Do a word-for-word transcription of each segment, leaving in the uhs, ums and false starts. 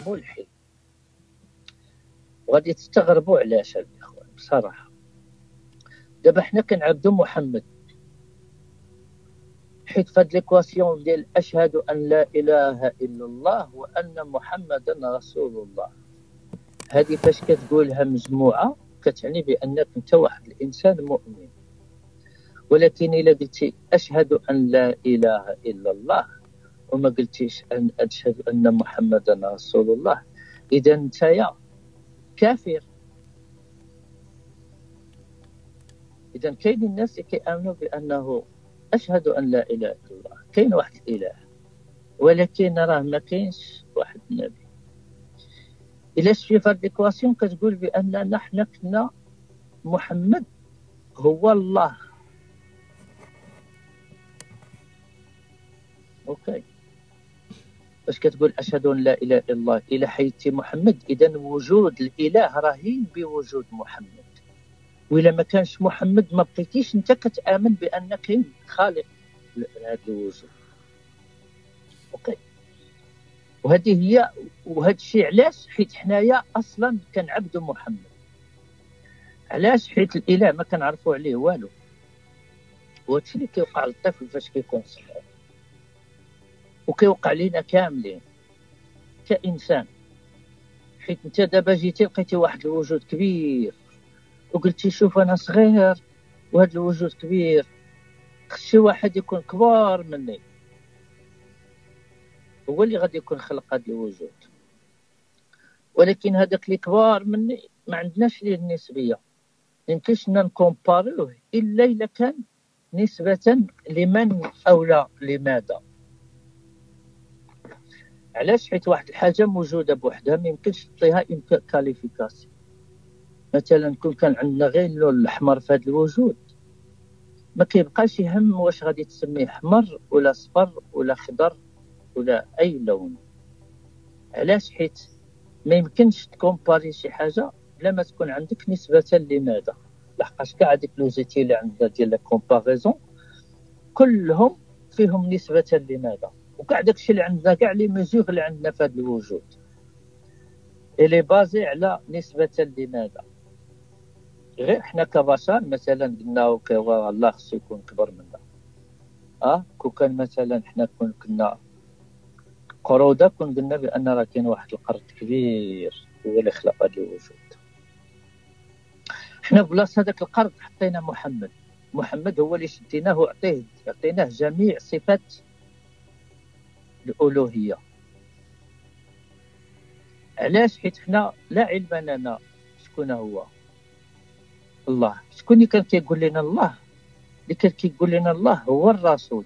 ملحد. وغادي تستغربوا علاش الاخوان بصراحه. دابا حنا كنعبدوا محمد، حيت فهاد ليكواسيون ديال اشهد ان لا اله الا الله وان محمدا رسول الله، هذه فاش كتقولها مجموعه كتعني بانك انت واحد الانسان مؤمن. ولكن الا قلتي اشهد ان لا اله الا الله وما قلتيش ان اشهد ان محمدا رسول الله، اذا انت يا كافر. اذا كاين الناس اللي كيامنوا بانه اشهد ان لا اله الا الله، كاين واحد الاله ولكن راه ما كاينش واحد النبي. الا شتي في هاد ليكواسيون كتقول باننا حنا كنا محمد هو الله. اوكي، باش كتقول اشهد ان لا اله الا الله الى حيث محمد، اذا وجود الاله رهين بوجود محمد. وإلا ما كانش محمد ما بقيتيش انت كتامن بان كاين خالق لهذا الوجود. اوكي، وهذه هي. وهذا الشيء علاش؟ حيت حنايا اصلا كنعبدوا محمد. علاش؟ حيت الاله ما كنعرفوا عليه والو. وهادشي اللي كيوقع للطفل فاش كيكون صغير، وكيوقع لينا كاملين كإنسان. حيت انت دابا جيتي لقيتي واحد الوجود كبير وقلتي شوف انا صغير وهذا الوجود كبير، خصي واحد يكون كبار مني هو اللي غادي يكون خلق هذا الوجود. ولكن هذاك اللي كبار مني ما عندناش ليه النسبيه، يمكنش نكومباريوه الا الا كان نسبه لمن او لا لماذا. علاش؟ حيت واحد الحاجه موجوده بوحدها ما يمكنش تعطيها كاليفيكاسيون. مثلا كون كان عندنا غير اللون الاحمر في هذا الوجود ما كيبقاش يهم واش غادي تسميه احمر ولا صفر ولا خضر ولا اي لون. علاش؟ حيت ما يمكنش تكومباري شي حاجه بلا ما تكون عندك نسبه لماذا. لحقاش كاع هذيك لوزيتي اللي عندنا ديال لا كومباريزون كلهم فيهم نسبه لماذا. وكاع داكشي اللي عندنا كاع لي ميزور اللي عندنا في هذا الوجود اللي بازي على نسبه لماذا. غير حنا كبشر مثلا قلنا الله خصو يكون كبر منا. اه كون كان مثلا حنا كون كنا قروده كون قلنا بان راه كاين واحد القرد كبير هو اللي خلق هذا الوجود. حنا بلاصه هذاك القرد حطينا محمد. محمد هو اللي شديناه وعطيه عطيناه جميع صفات الالوهيه. علاش؟ حيت حنا لا علم لنا شكون هو الله. شكون اللي كان كيقول لنا الله؟ اللي كان كيقول لنا الله هو الرسول.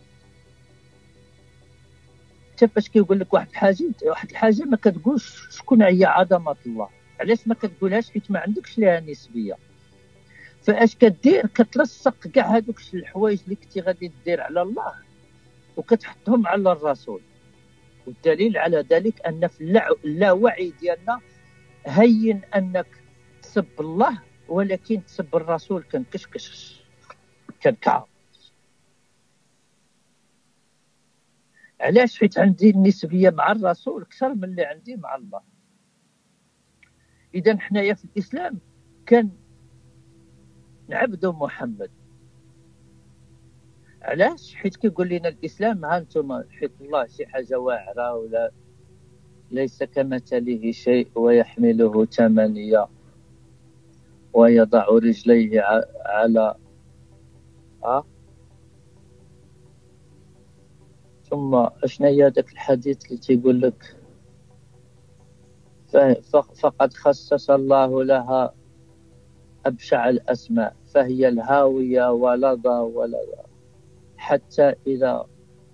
حتى فاش كيقول لك واحد الحاجه واحد الحاجه ما كتقولش شكون هي عظمه الله. علاش ما كتقولهاش؟ حيت ما عندكش ليها نسبيه. فاش كدير كتلصق كاع هذوك الحوايج اللي كنتي غادي دير على الله وكتحطهم على الرسول. والدليل على ذلك ان في اللاوعي ديالنا هين انك تسب الله ولكن تسب الرسول كنكشكش كنكع. علاش؟ حيت عندي النسبيه مع الرسول اكثر من اللي عندي مع الله. اذا حنايا في الاسلام كان نعبدوا محمد. علاش؟ حيت كيقول لنا الاسلام ها انتم حيت الله شي حاجه واعره ولا ليس كمثله شيء ويحمله ثمانيه ويضع رجليه على ها. ثم اشنا هي ذاك الحديث اللي تيقول لك فقد خصص الله لها أبشع الأسماء فهي الهاوية ولظى ولظى حتى إذا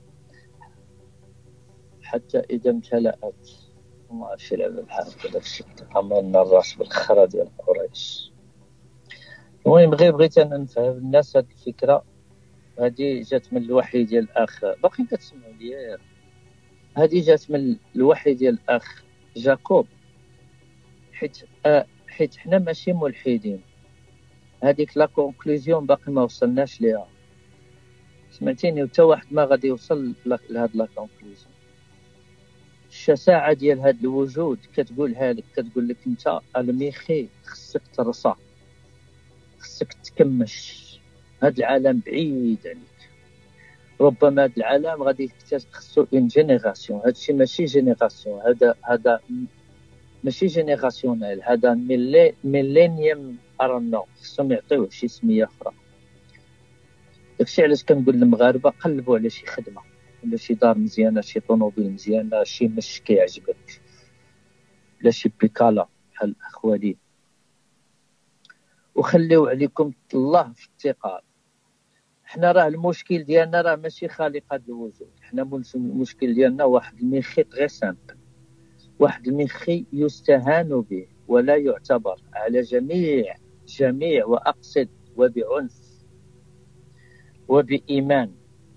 حتى إذا امتلأت. ما عرفتش على الحال داك الشيء عمرنا الراس بالخرا ديال قريش. المهم غير بغيت انا نفهم الناس هاد الفكره هذه جات من الوحي ديال الاخ باقي كتسمعوا ليا. هذه جات من الوحي ديال الاخ جاكوب. حيت آه حيت حنا ماشي ملحدين. هذيك لا كونكلوزيون باقي ما وصلناش ليها. سمعتيني؟ وتا واحد ما غادي يوصل لهاد لا كونكلوزيون. الشساعة ديال هذا الوجود كتقولها لك، كتقول لك انت الميخي خصك ترصى، خصك تكمش. هذا العالم بعيد عليك، ربما هذا العالم غادي يكتسب خصو اون جينيراسيون. هذا الشيء ماشي جينيراسيون، هذا هذا ماشي جينيراسيونيل، هذا ميلي ميلينيوم ارنو، خصهم يعطيوه شي سميه اخرى. داكشي علاش كنقول للمغاربه قلبوا على شي خدمه ولا شي دار مزيانه، شي طوموبيل مزيانه، شي مش كيعجبك، ولا شي بيكالا بحال اخوالي، وخليو عليكم الله في الثقه. حنا راه المشكل ديالنا راه ماشي خالق هذا الوجود، حنا المشكل ديالنا واحد الميخي غير سامبل، واحد الميخي يستهان به ولا يعتبر على جميع جميع واقصد وبعنف وبإيمان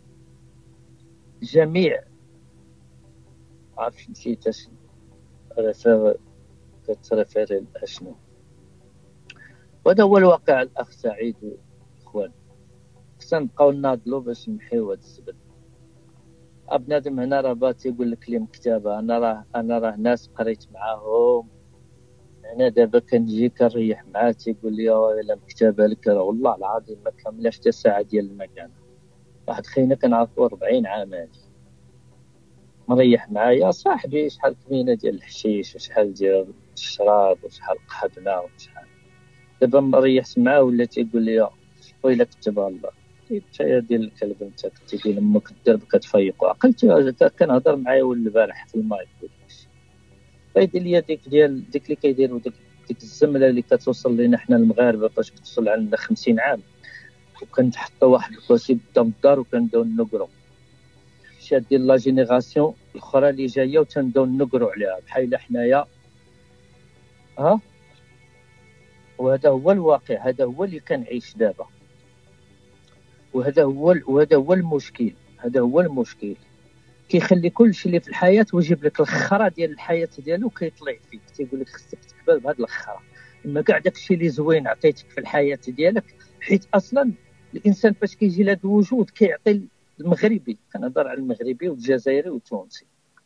جميع. عرفت نسيت اشنو ريفير كتريفيري اشنو. وهذا هو الواقع الاخ سعيد واخوان، خصنا نبقاو ناضلوا باش نحيو هذا الزبل. بنادم هنا راه بات يقول لك لي مكتبه، انا راه انا راه ناس قريت معاهم، انا دابا كنجي كنريح معاه تيقول لي الا مكتبه لك، والله العظيم ما كاملاش حتى ساعه ديال المكان. واحد خينا كنعرفو أربعين عام هادي مريح معايا صاحبي، شحال كمينه ديال الحشيش وشحال ديال الشراب وشحال قحبنا وشحال. دابا مريحت معاه ولا تيقول لي ويلا كتب الله انت يا ديال الكلب، انت كنتي ديال امك الدرب كتفيق. عقلت كنهضر معايا ولد البارح في المايك وداكشي، فيدير ليا ديك ديال ديك اللي كيديروا ديك ديك الزمله اللي كتوصل لينا حنا المغاربه فاش كتوصل عندنا خمسين عام، وكنحطوا واحد الكرسي قدام الدار وكنبداو نقروا شاد ديال لا جينيراسيون الاخرى اللي جايه وتنبداو نقروا عليها بحال حنايا. ها وهذا هو الواقع، هذا هو اللي كنعيش دابا، وهذا هو وهذا هو المشكل، هذا هو المشكل. كيخلي كل شيء اللي في الحياه ويجيب لك الخرا ديال الحياه ديالو كيطلع فيك، تيقول لك خصك تقبل بهذا الخرا. اما كاع داكشي اللي زوين عطيتك في الحياه ديالك، حيت اصلا الانسان فاش كيجي لهذا الوجود كيعطي المغربي، كنهضر على المغربي والجزائري والتونسي،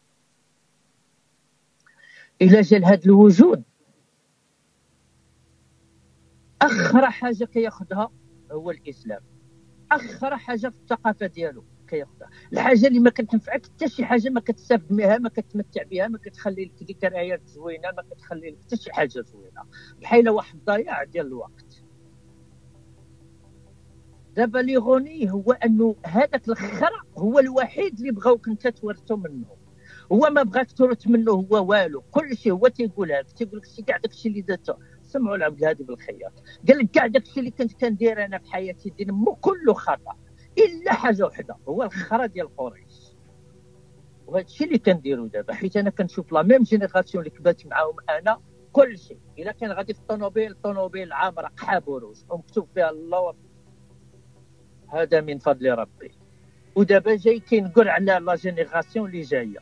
الا جا لهذا الوجود اخر حاجه كياخذها هو الاسلام، اخر حاجه في الثقافه ديالو كياخذها، الحاجه اللي ما كتنفعك حتى شي حاجه، ما كتستافد منها، ما كتمتع بها، ما كتخلي لك ذكريات زوينه، ما كتخلي لك حتى شي حاجه زوينه، بحال واحد الضياع ديال الوقت. دابا ليغوني هو انه هذاك الخرا هو الوحيد اللي بغاوك انت تورثو منه، هو ما بغاك تورث منه هو والو، كل شيء هو تيقول هذا، تيقول لك شي كاع داكشي اللي درته. سمعوا لعبد الهادي بالخياط قال لك كاع داكشي اللي كنت كندير انا في حياتي ديال مو كله خطا الا حاجه وحده، هو الخرا ديال قريش. وهذا الشيء اللي كنديرو دابا، حيت انا كنشوف لا ميم جينيراسيون اللي كبرت معاهم انا، كل شيء الا كان غادي في الطوموبيل، الطوموبيل عامره قحاب وروج ومكتوب فيها الله، هذا من فضل ربي. ودابا جاي كينقر على لا جينيراسيون اللي جايه،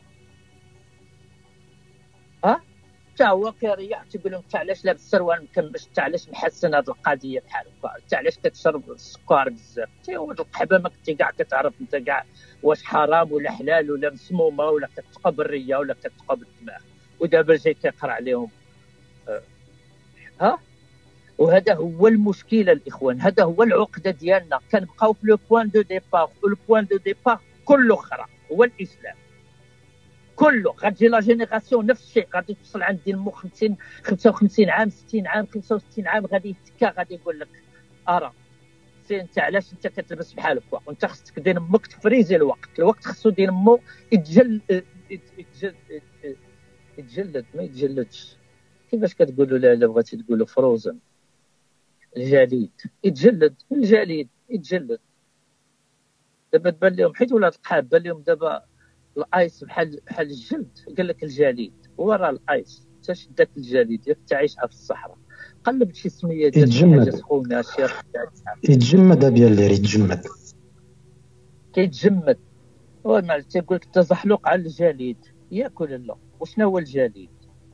ها حتى هو كيريح تيقول لهم انت علاش لابس سروال مكمش، انت علاش محسن هذه القضيه بحال هكا، انت علاش كتشرب السكر بزاف، حتى هو القحبه ما كنتي كاع كتعرف انت كاع واش حرام ولا حلال ولا مسمومه ولا كتقى بالريه ولا كتقى بالدماغ. ودابا جاي كيقرا عليهم أه. ها وهذا هو المشكله الاخوان، هذا هو العقده ديالنا، كنبقاو في لو بوين دو ديبار، ولو بوين دو ديبار كله اخرى هو الاسلام، كله. غتجي لا جينيراسيون نفس الشيء، غادي توصل عند ديال مو خمسين خمسة وخمسين عام ستين عام خمسة وستين عام، غادي يتكا غادي يقول لك ارى سي انت علاش انت كتلبس بحال هكا، وانت خصك دير امك تفريزي الوقت، الوقت خصو دير امو يتجل يتجل يتجلد ما يتجلدش، كيفاش كتقولوا لا الا بغيتي تقولوا فروزن الجليد يتجلد، الجليد يتجلد. دابا تبان لهم حيت ولات القحاب بان لهم دابا الايس بحال بحال الجلد، قال لك الجليد هو راه الايس، حتى شدك الجليد ياك تعيشها في الصحراء، قلبت شي سميه ديال شي حاجه سخونه شي يتجمد ابيا اللي يتجمد كيتجمد. هو ما تيقول لك التزحلق على الجليد ياكل لا. وشنو هو الجليد؟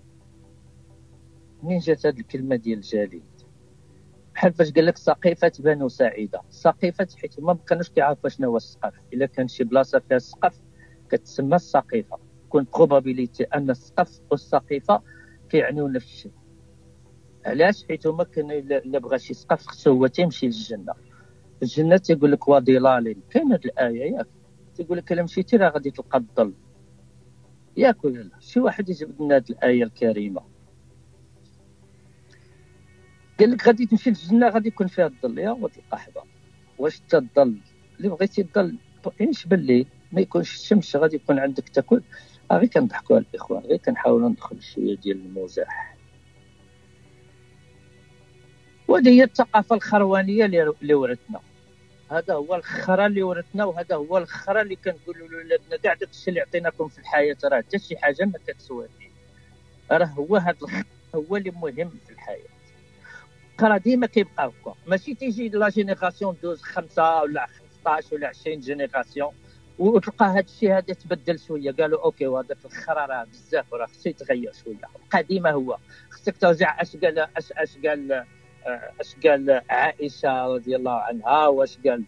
منين جات هذه الكلمه ديال الجليد؟ بحال فاش قال لك سقيفه بنو سعيده، سقيفه حيت ما كانوش كيعرفوا شنو هو السقف، الا كان شي بلاصه فيها السقف كتسمى السقيفه، تكون بروبابيليتي ان السقف والسقيفه كيعنيو نفس الشيء. علاش؟ حيت هما كان الا بغى شي سقف خصو هو تيمشي للجنه. الجنه تيقول لك وظلال، كاين هذه الايه ياك تيقول لك الا مشيتي راه غادي تلقى الظل ياك ولا لا؟ شي واحد يجبد لنا هذه الايه الكريمه قال لك غادي تمشي للجنه غادي يكون فيها الظل يا وتلقى حبه. واش انت الظل اللي بغيتي الظل ينش بالليل ما يكونش الشمس غادي يكون عندك تاكل؟ غير كنضحكوا على الاخوان، غير كنحاولوا ندخل شويه ديال المزاح. وهذه هي الثقافه الخروانيه اللي ورثنا، هذا هو الخرا اللي ورثنا، وهذا هو الخرا اللي كنقولوا لولادنا كاع داك الشيء اللي عطيناكم في الحياه راه حتى شي حاجه ما كتسوى فيه، راه هو هذا الخرا هو اللي مهم في الحياه. الخرا ديما كيبقى هكا، ماشي تيجي لا جينيراسيون دوز خمسه ولا خمسطاش ولا عشرين جينيراسيون وتلقى هذا الشيء هذا تبدل شويه، قالوا اوكي وهذاك الخرا راه بزاف وراه خصو يتغير شويه، بقى ديما هو. خصك ترجع اش قال اش اش قال اش قال عائشه رضي الله عنها، واش قال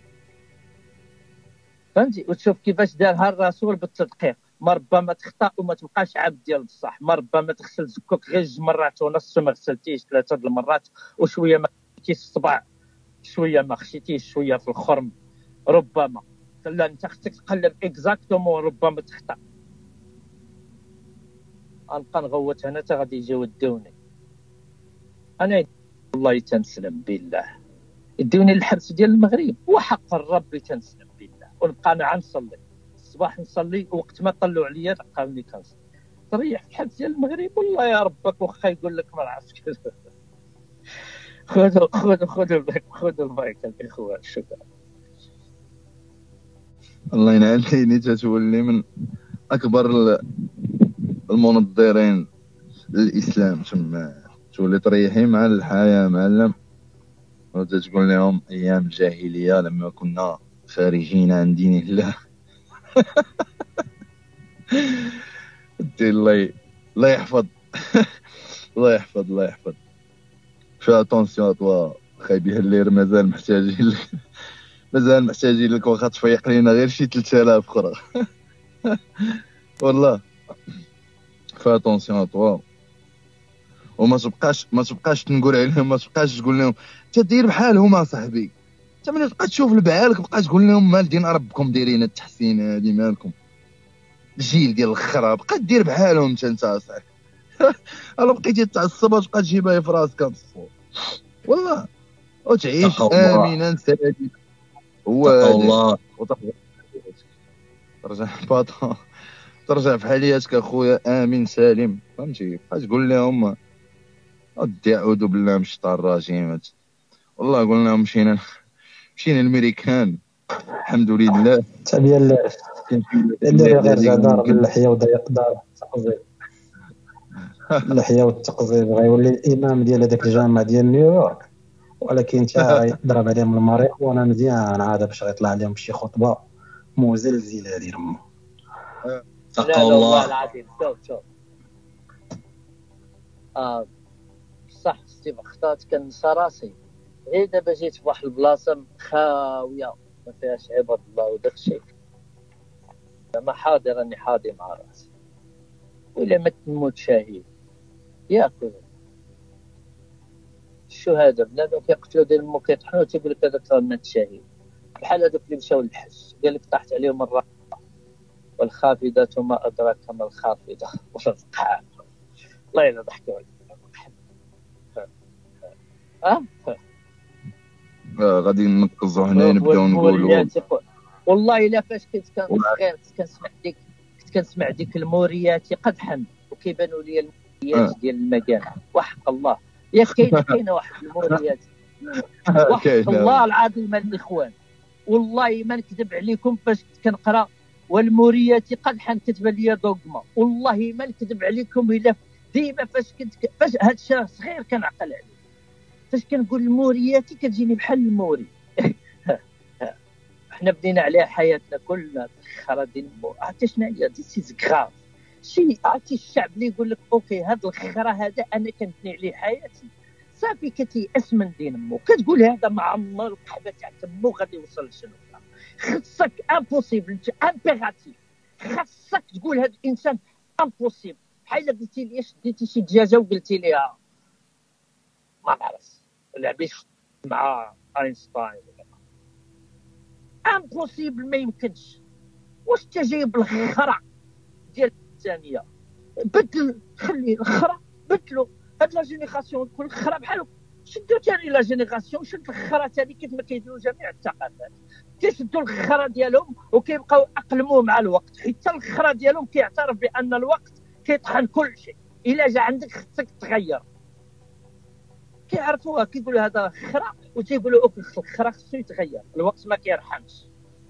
فهمتي، وتشوف كيفاش دارها الرسول بالتدقيق. ما ربما تخطا وما تبقاش عبد ديال بصح، ما ربما تغسل زكوك غير جوج مرات ونص ما غسلتيش ثلاثه د المرات، وشويه ما خشيتيش الصبع، شويه ما خشيتيش شويه في الخرم، ربما لا انت خصك تقلب اكزاكتومون، ربما تخطا. غنبقى نغوت هنا حتى غادي يجيو يدوني انا والله تنسلم بالله، يدوني للحبس ديال المغرب وحق الرب تنسلم بالله، ونبقى انا نصلي الصباح نصلي وقت ما طلعوا عليا تلقاوني كنصلي، تريح في الحبس ديال المغرب والله يا ربك واخا يقول لك ما عرفتش. خذوا خذوا خذوا البايك خذوا البايك الاخوان. شكرا. الله ينعل عيني، تتولي من اكبر المنظرين للاسلام تما، تولي تريحي مع الحياه معلم، وتقول لهم ايام الجاهليه لما كنا خارجين عن دين الله. الله الله يحفظ. الله يحفظ الله يحفظ. فا اتونسيون طوا خايبين اللير مازال محتاجين لك، مازال محتاجين لك، واخا تفيق لينا غير شي ثلاثة آلاف اخرى. والله فا اتونسيون طوا، وما تبقاش ما تبقاش تنقول عليهم، ما تبقاش تقول لهم تدير بحالهم اصاحبي، انت ملي تبقى تشوف لبعالك بقى تقول لهم مال دين ربكم دايرين التحسين هذه مالكم الجيل ديال الخرا، بقى دير بحالهم انت انت اصاحبي. الا بقيتي تعصب تبقى تجيبها في راسك نصفو والله، وتعيش امنا سعيدا. هو الله ترجع باطا ترجع في حالياتك اخويا امين سالم، فهمتي؟ بقى تقول لهم ادي اعوذ بالله من الشيطان الرجيم. والله قلنا مشينا مشينا الامريكان الحمد لله. ديال اللي غير زعما اللحيه وضيق دار التقزيب، اللحيه والتقزيب غيولي الامام ديال هذاك الجامع ديال نيويورك، ولكن تا يضرب عليهم الماريخوانا مزيان عاد باش غيطلع عليهم شي خطبه مزلزله ديال امه. لا الله العظيم. شوف شوف اه صح ستيف اختارت كنسى راسي غير دابا جيت في واحد البلاصه خاويه ما فيهاش عباد الله وداك الشيء، ما حاضر راني حاضر مع راسي، ولا ما تموت شهيد ياكل الشهداء بنادم كيقتلوا ديال المو كيطحنوا تيقول لك هذاك راه مات شهيد، بحال هذوك اللي مشاو للحج قال لك طاحت عليهم الرقبه والخافضات ما ادراك ما الخافضه والرقعه. والله الا ضحكوا عليك. اه غادي نركزوا هنا نبداو نقولوا والله الا فاش كنت كنصغير كنت كنسمع ديك كنت كنسمع ديك الموريات قدحا وكيبانوا لي الموريات ديال المكان وحق الله يا كاين كاينه واحد الموريات وحق الله العظيم الاخوان، والله ما نكذب عليكم فاش كنت كنقرا والموريات قدحا كتبان لي دوغما، والله ما نكذب عليكم الا ديما فاش كنت فاش هاد الشيء صغير كنعقل عليه، فاش كنقول الموريات كتجيني بحال الموري. حنا بدينا عليها حياتنا كلنا خرا ديال المو، عرفتي شنو هي دي سيز غراف شي، عرفتي الشعب اللي يقول لك اوكي هذا الخرا هذا انا كنبني عليه حياتي صافي كتيأس من دين مو، كتقول هذا ما عمر القحبه تاع تمو غادي يوصل لشنو، خصك امبوسيبل انت امبيراتيف خصك تقول هذا الانسان امبوسيبل. بحال قلتي لي شديتي شي دجاجه وقلتي ليها ما نعرفش لعبيش مع اينشتاين، امبوسيبل ما يمكنش. واش انت جايب الخرع ديال الثانيه؟ بدل، خلي الخرع بدلو. هاد لا جينيراسيون كل خرا بحالو. شدوا ثاني لا جينيراسيون، شد الخرا ثاني كيف ما كيديروا جميع الثقافات، كيشدوا الخرا ديالهم وكيبقاو اقلموه مع الوقت، حتى الخرا ديالهم كيعترف بان الوقت كيطحن كل شيء. الا جا عندك خصك تغير، كيعرفوها كيقولوا هذا خرا وتيقولوا اوك الخرا خصو يتغير، الوقت ما كيرحمش.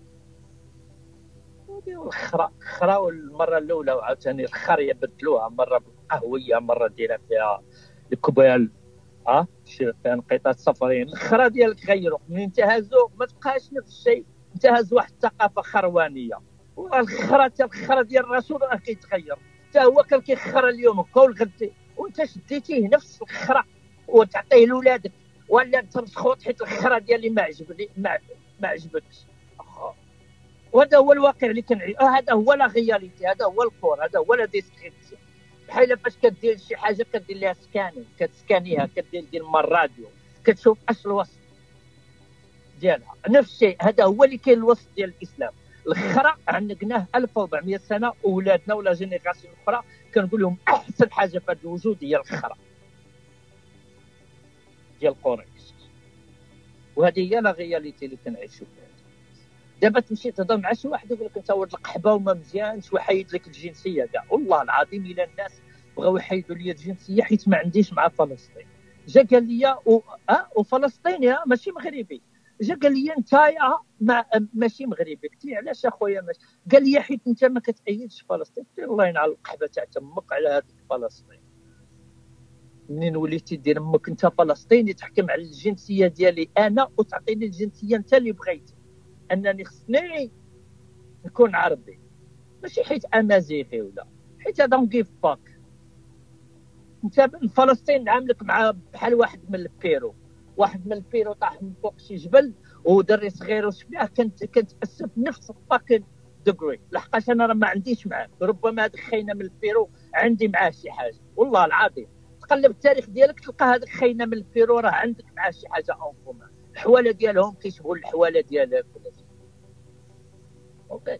وديروا الخرا خرا والمره الاولى وعاوتاني الخريه بدلوها، مره بالقهويه مره ديرها فيها الكبال اه شي فيها نقيطات صفرين. الخرا ديالك غيروا منين تهازوا ما تبقاش نفس الشيء، انتهز واحد الثقافه خروانيه. والخرا حتى الخرا ديال الرسول راه كيتغير، حتى هو كان كيخرا اليوم هكا والغد، وانت شديتيه نفس الخرا وتعطيه لولادك ولا تمسخوط حيت الخرا ديالي ما عجبني ما, ما عجبكش. وهذا هو الواقع اللي كنعيش. آه هذا هو لا رياليتي، هذا هو الكور، هذا هو لا ديسكريبسيون. بحال فاش كدير شي حاجه كدير لها سكانين، كتسكانيها، كدير دير مع الراديو كتشوف اش الوسط ديالها. نفس الشيء هذا هو اللي كاين الوسط ديال الاسلام. الخرا عنقناه ألف وأربعمائة سنه، واولادنا ولا جينيراسيون اخرى كنقول لهم احسن حاجه في هذا الوجود هي الخرا ديال قريش. وهذه هي لا رياليتي اللي كنعيشوا فيها. دابا تمشي تهضر مع شي واحد يقول لك انت ولد القحبه وما مزيانش وحيد لك الجنسيه كاع. والله العظيم الا الناس بغاو يحيدوا لي الجنسيه حيت ما عنديش مع فلسطين. جا قال لي و... اه وفلسطيني ماشي مغربي، جا قال لي انت يا ما... ماشي مغربي. قلت له علاش اخويا ماشي؟ قال لي حيت انت ما كتأيدش فلسطين. قلت له الله ينعل القحبه تاع تمك على هذيك فلسطين. منين وليتي دير امك انت فلسطيني تحكم على الجنسيه ديالي انا وتعطيني الجنسيه انت اللي بغيتي؟ انني خصني نكون عربي ماشي حيت امازيغي ولا حيت دون جيف باك. انت فلسطين عاملك مع بحال واحد من البيرو، واحد من البيرو طاح من فوق شي جبل ودري صغير وشبيه كنت كنتاسف نفس الفاكين دغري، لحقاش انا راه ما عنديش معاه. ربما هذاك خينا من البيرو عندي معاه شي حاجه، والله العظيم تقلب التاريخ ديالك تلقى هذاك خينا من البيرو راه عندك معاه شي حاجه اون كومان. الحواله ديالهم كيشبهوا الحواله ديالك ولا شي. اوكي،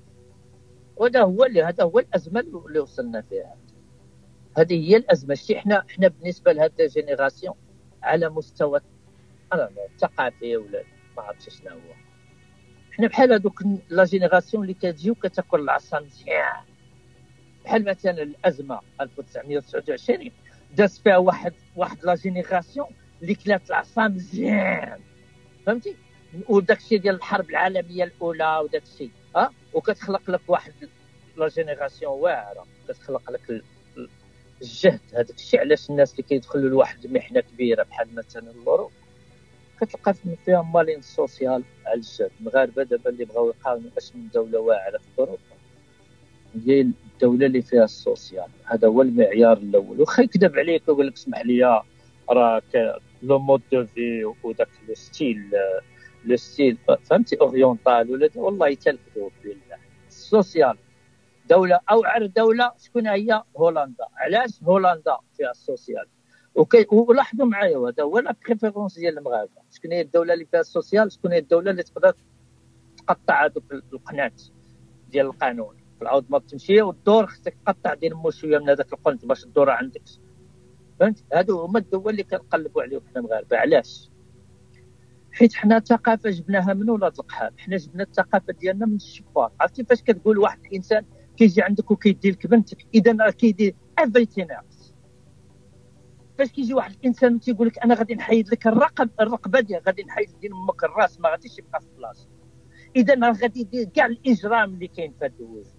وهذا هو اللي هذا هو الازمه اللي وصلنا فيها. هذه هي الازمه. شتي حنا حنا بالنسبه لهذا جينيراسيون على مستوى انا الثقافي ولا ما عرفتش شنو هو، حنا بحال هذوك لا جينيراسيون اللي كتجي وكتاكل العصا مزيان. بحال مثلا الازمه ألف وتسعمائة وتسعة وعشرين داز فيها واحد واحد لا جينيراسيون اللي كلات العصا مزيان، فهمتي؟ وداك الشيء ديال الحرب العالميه الاولى وداك الشيء ها، وكتخلق لك واحد لا جينيراسيون واعره، كتخلق لك الجهد. هذاك الشيء علاش الناس اللي كيدخلوا لواحد المحنه كبيره بحال مثلا اللورو كتلقى فيها مالين سوسيال على الجهد. المغاربه دابا اللي بغاو يقاوموا اش من دوله واعره في اوروبا هي الدوله اللي فيها السوسيال. هذا هو المعيار الاول. وخا يكذب عليك ويقول لك اسمح لي راه لو مود دو في وداك لو ستيل لو ستيل فهمتي اورينتال ولا والله تلفوا بالله. السوسيال دوله اوعر دوله شكون هي؟ هولندا. علاش هولندا فيها السوسيال؟ وكي ولاحظوا معايا هذا هو لا بريفيرونس ديال المغاربه. شكون هي الدوله اللي فيها السوسيال؟ شكون هي الدوله اللي تقدر تقطع هذوك القنات ديال القانون العوض ما تمشي والدور خصك تقطع دير مو شويه من هذاك القنت باش الدور عندك. فهمت؟ هادو هما الدول اللي كنقلبوا عليهم حنا المغاربه. علاش؟ حيت حنا ثقافه جبناها من ولاد القحاب. حنا جبنا الثقافه ديالنا من الشفار. عرفتي فاش كتقول واحد الانسان كيجي عندك وكيدي لك بنتك اذا راه كيدير everything else. فاش كيجي واحد الانسان وتيقول لك انا غادي نحيد لك الرقب الرقبه ديالك، غادي نحيد ديال امك الراس ما غاديش يبقى في بلاصه، اذا راه غادي يدير كاع الاجرام اللي كاين في هذا الوجود.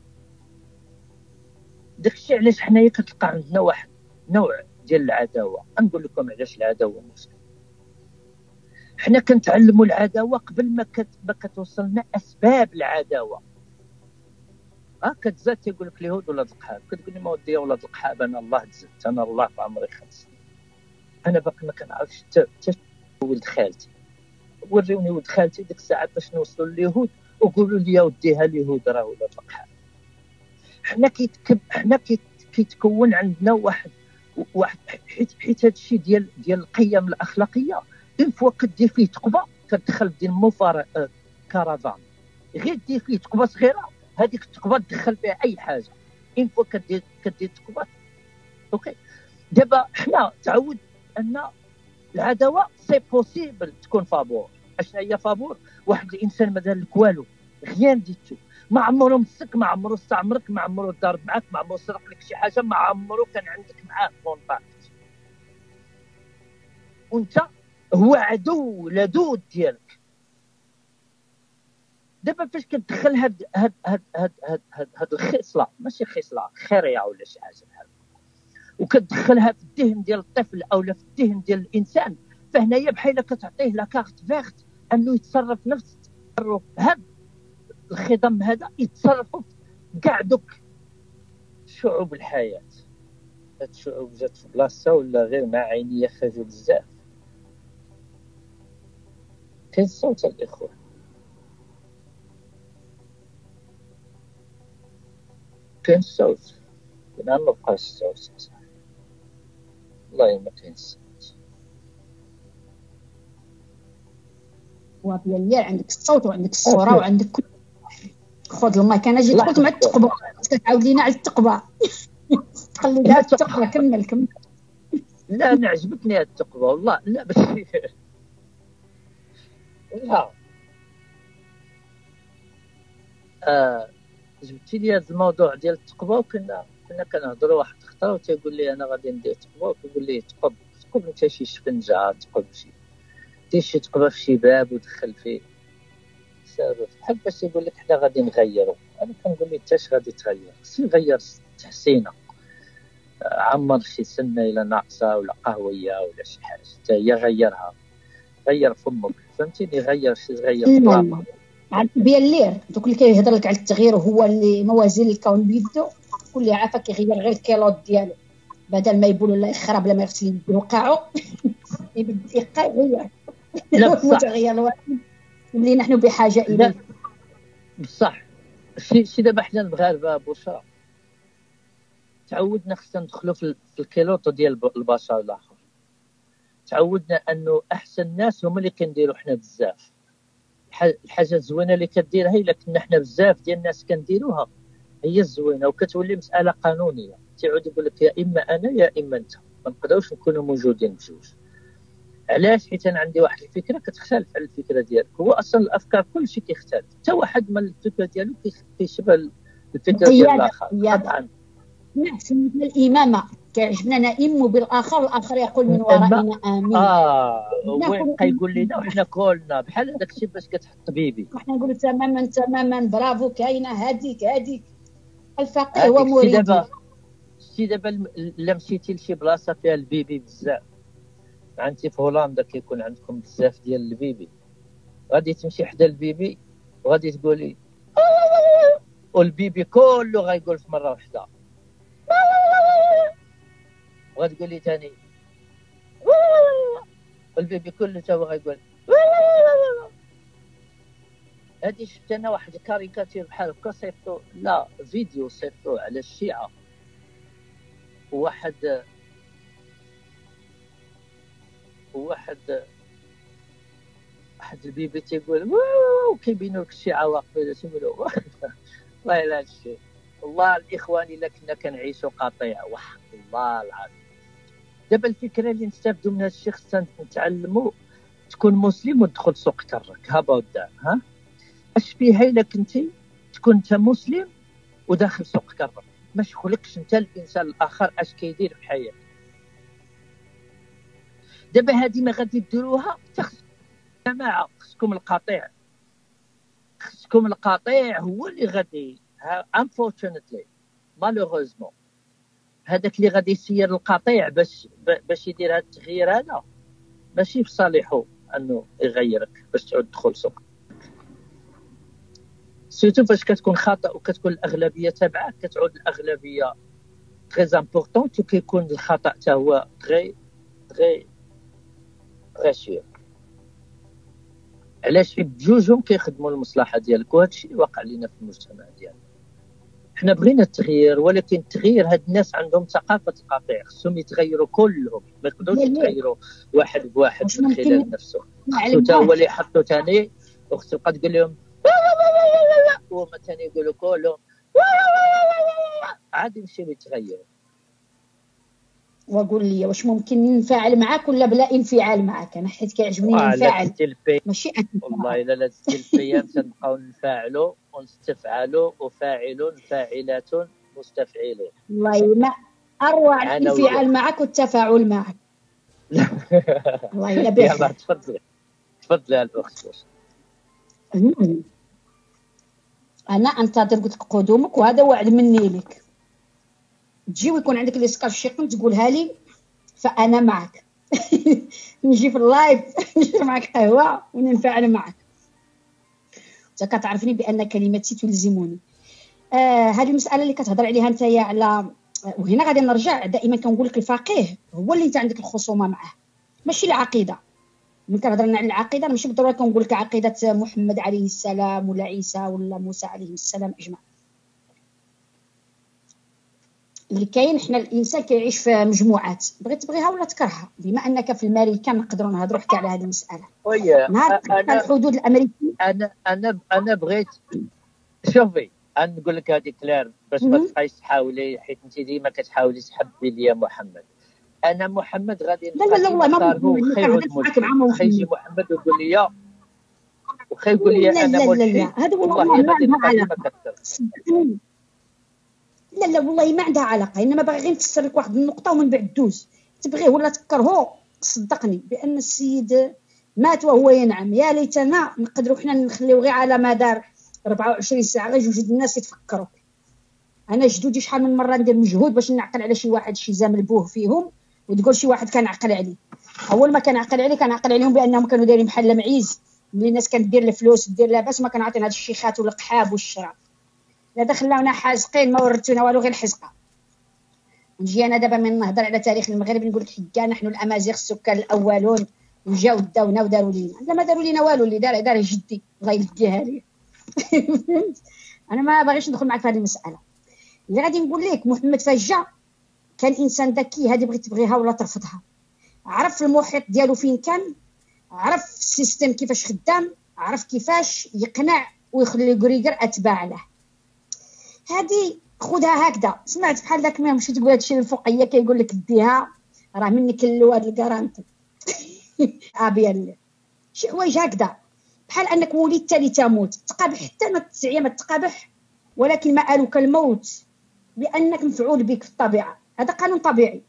داكشي علاش حنايا كتلقى عندنا واحد نوع ديال العداوه. نقول لكم علاش العداوه مشكل. حنا كنتعلموا العداوه قبل ما كت... ما كتوصلنا اسباب العداوه. ها كتزاد تيقول لك اليهود ولاد القحاب، كتقول لي ما ودي ولاد القحاب انا الله تزدت، انا الله في عمري خمس سنين، انا باقي ما كنعرفش حتى ولد خالتي. وريوني ولد خالتي ديك الساعه باش نوصلوا لليهود وقولوا لي يا ودي ها اليهود راه ولاد القحاب. حنا كيتكب حنا كيتكون عندنا واحد واحد حيت حيت هذا الشيء ديال ديال القيم الاخلاقيه اون فوا كدير فيه تقبه كتدخل دير موفار كارافان غير دير فيه تقبه صغيره هذيك التقبه تدخل فيها اي حاجه اون فوا كدير كدير تقبه اوكي. دابا حنا تعود ان العداوه سي بوسيبل تكون فابور. اشنا هي فابور؟ واحد الانسان ما دار لك والو غيان ديتو ما عمره مسك ما عمره استعمرك ما عمره ضارب معاك ما عمره سرق لك شي حاجه ما عمره كان عندك معاه كونتاكت وانت هو عدو لدود ديالك. دابا فاش كتدخل هاد هاد هاد هاد هاد هاد, هاد الخصله ماشي خصله خيريه ولا شي حاجه بحال وكتدخلها في الذهن ديال الطفل او في الذهن ديال الانسان فهنايا بحال كتعطيه لا كارت فيرت انه يتصرف نفس التصرف. هاد الخضم هذا يتصرفوا كاع دوك شعوب الحياه. هاد الشعوب جات في بلاصه ولا غير مع عينيا خرجوا بزاف. كاين صوت الاخوه كاين صوت انا ما بقاش الصوت والله ما كاين الصوت. وابيا اللي عندك الصوت وعندك الصوره وعندك كل خذ المايك. انا جيت قلت مع التقبه كتعاود لينا على التقبه خلي لها التقبه كمل كمل. لا انا عجبتني هاد التقبه والله لا بس لا آه جبتي لي هذا الموضوع ديال التقبه وكنا كنا كنهضروا واحد الخطره وتيقول لي انا غادي ندير تقبه وكيقول لي تقب تقب انت شي شفنجه تقب شي دير شي تقبه في شي باب ودخل فيه سبب بحال باش يقول لك حنا غادي نغيروا. انا كنقول لي انت اش غادي تغير؟ خصني نغير تحسينه عمر شي سنه الى ناقصه ولا قهويه ولا شي حاجه حتى هي غيرها غير فمك فهمتيني غير شي غير طلامه بيا اللير دوك اللي كيهضر لك على التغيير وهو اللي موازين الكون بيدو كل اللي عافاك يغير غير الكيلوط ديالو بدل ما يقولوا لا يخرب لا ما يغسل يديه وقعوا يبدا يقع يغير لا متغير الواحد اللي نحن بحاجه اليه بصح. شي شي دابا حنا المغاربه بشرى تعودنا خصنا ندخلوا في الكيلوط ديال البشر الاخر. تعودنا انه احسن ناس هما اللي كنديروا حنا بزاف. الحاجه الزوينه اللي كديرها الا كنا حنا بزاف ديال الناس كنديروها هي الزوينه وكتولي مساله قانونيه. تعود يقول لك يا اما انا يا اما انت ما نقدروش نكونوا موجودين بجوج. علاش؟ حيت انا عندي واحد الفكره كتختلف على الفكره ديالك. هو اصلا الافكار كلشي كيختلف حتى واحد من الفكره ديالو كيشبه الفكره ديال الاخر طبعا. نفس مثل الامامه كيعجبنا نئم بالاخر والاخر يقول من ورائنا امين. اه وين كيقول لنا وحنا كلنا بحال هذاك الشيء باش كتحط بيبي وحنا نقولوا تماما تماما برافو كاينه هذيك هذيك. الفقيه هو مريد. دابا شتي دابا الا مشيتي لشي بلاصه فيها البيبي بزاف انت في هولندا كيكون عندكم بزاف ديال البيبي غادي تمشي حدا البيبي وغادي تقولي والبيبي كله غايقول في مره واحده وغادي تقولي ثاني والبيبي كله تا هو غايقول. هادي شفت انا واحد الكاريكاتير بحال هكا صيفطو لا فيديو صيفطو على الشيعه واحد واحد واحد البيبي تيقول واو كيبينوا لك الشيعه واقفين تيقولوا والله لا شيء. والله الاخوان الا كنا كنعيشوا قطيع وحق الله العظيم. دابا الفكره اللي نستافدوا من هذا الشيء خصنا نتعلموا تكون مسلم وتدخل سوق كرك هابا ودار ها اش فيها الا كنتي تكون انت مسلم وداخل سوق كرك ما شغلكش انت الانسان الاخر اش كيدير في حياته. دابا هذه ما غادي ديروها تخص جماعه خصكم القطيع خصكم القطيع هو اللي غادي unfortunately malheureusement هذاك اللي غادي يسير القطيع باش باش يدير هذا التغيير هذا ماشي في صالحه انه يغيرك باش تعود تدخل سوق. سيرتو فاش كتكون خطا وكتكون الاغلبيه تبعك كتعود الاغلبيه تري امبورطونت وكيكون الخطا حتى هو تري تري غاشيه. علاش؟ في بجوجهم كيخدموا المصلحه ديالك وهذا الشيء اللي واقع لنا في المجتمع ديالنا. حنا بغينا التغيير، ولكن التغيير هاد الناس عندهم ثقافه القطيع، خصهم يتغيروا كلهم، ما يقدروش يتغيروا واحد بواحد من خلال نفسه. خصو تا هو اللي يحطوا ثاني، وخصو تبقى تقول لهم وهما ثاني يقولوا كلهم عاد يمشيو يتغيروا. وقول لي واش ممكن ننفعل معاك ولا بلا انفعال معاك؟ انا حيت كيعجبني ننفعل ماشي أتفعل. والله الا لا الفيام تنبقاو نفاعلوا ونستفعلوا وفاعلون فاعلات مستفعلون. والله ما اروع الانفعال معك والتفاعل معك. والله الا بخير. تفضلي تفضلي الاخت. انا انتظر قلت لك قدومك، وهذا وعد مني لك. تجي ويكون عندك الاسكارشيقن تقولها لي فانا معك. نجي في اللايف نشرب معك قهوه وننفعل معك. انت كتعرفني بان كلمتي تلزمني. آه هذه المساله اللي كتهضر عليها انت على، وهنا غادي نرجع دائما كنقول لك الفقيه هو اللي انت عندك الخصومه معه، ماشي العقيده. ملي كنهضر على العقيده ماشي بالضروره كنقول لك عقيده محمد عليه السلام ولا عيسى ولا موسى عليه السلام اجمع. اللي كاين حنا الانسان كيعيش في مجموعات، بغيت تبغيها ولا تكرهها. بما انك في الماريكان نقدروا نهضروا حتى على هذه المساله. نهار الحدود الامريكيه انا انا انا بغيت شوفي نقول لك هذه كلار باش ما تبقايش تحاولي، حيت انت ديما كتحاولي تحبي لي محمد. انا محمد غادي لا لا لا والله ما بغيت نهضر معاك مع محمد. يجي محمد ويقول لي وخا يقول لي انا ملحد، هذا والله ما عندها علاقه. لا لا والله ما عندها علاقه، انما باغي غير نفسر لك واحد النقطه ومن بعد دوز. تبغيه ولا تكرهه صدقني بان السيد مات وهو ينعم. يا ليتنا نقدروا حنا نخليو غير على مدار أربعة وعشرين ساعه غير جوج الناس يتفكروا. انا جدودي شحال من مره ندير مجهود باش نعقل على شي واحد شي زامل بوه فيهم، وتقول شي واحد كان عقل عليه. اول ما كان عقل عليه كان عقل عليهم بانهم كانوا دايرين بحال معيز، ملي الناس كانت دير الفلوس دير لاباس ما كانوا عاطين هاد الشيخات والقحاب والشراب. لا دخلنا حازقين ما ورثونا والو غير الحزقه. نجي انا دابا من نهضر على تاريخ المغرب نقول لك حكا نحن الامازيغ السكان الاولون وجاو داونا وداروا لينا. لا ما داروا لينا والو، اللي دار دار جدي الله يلقيها لي. انا ما باغيش ندخل معك في هذه المساله. اللي غادي نقول لك محمد فجا كان انسان ذكي، هذه بغيت تبغيها ولا ترفضها. عرف المحيط ديالو فين كان، عرف السيستم كيفاش خدام، عرف كيفاش يقنع ويخلي غريغر اتباع له. هذه خذها هكذا. سمعت بحال داك ما مشيت تقول هادشي للفوقيه كيقول لك ديها راه منك اللواد الكرانتي. ابيان شي حوايج هكذا بحال انك ولدت لتموت، تقابح حتى ما التسعيه ما تقابح، ولكن ما آلك الموت لانك مفعول بك في الطبيعه. هذا قانون طبيعي.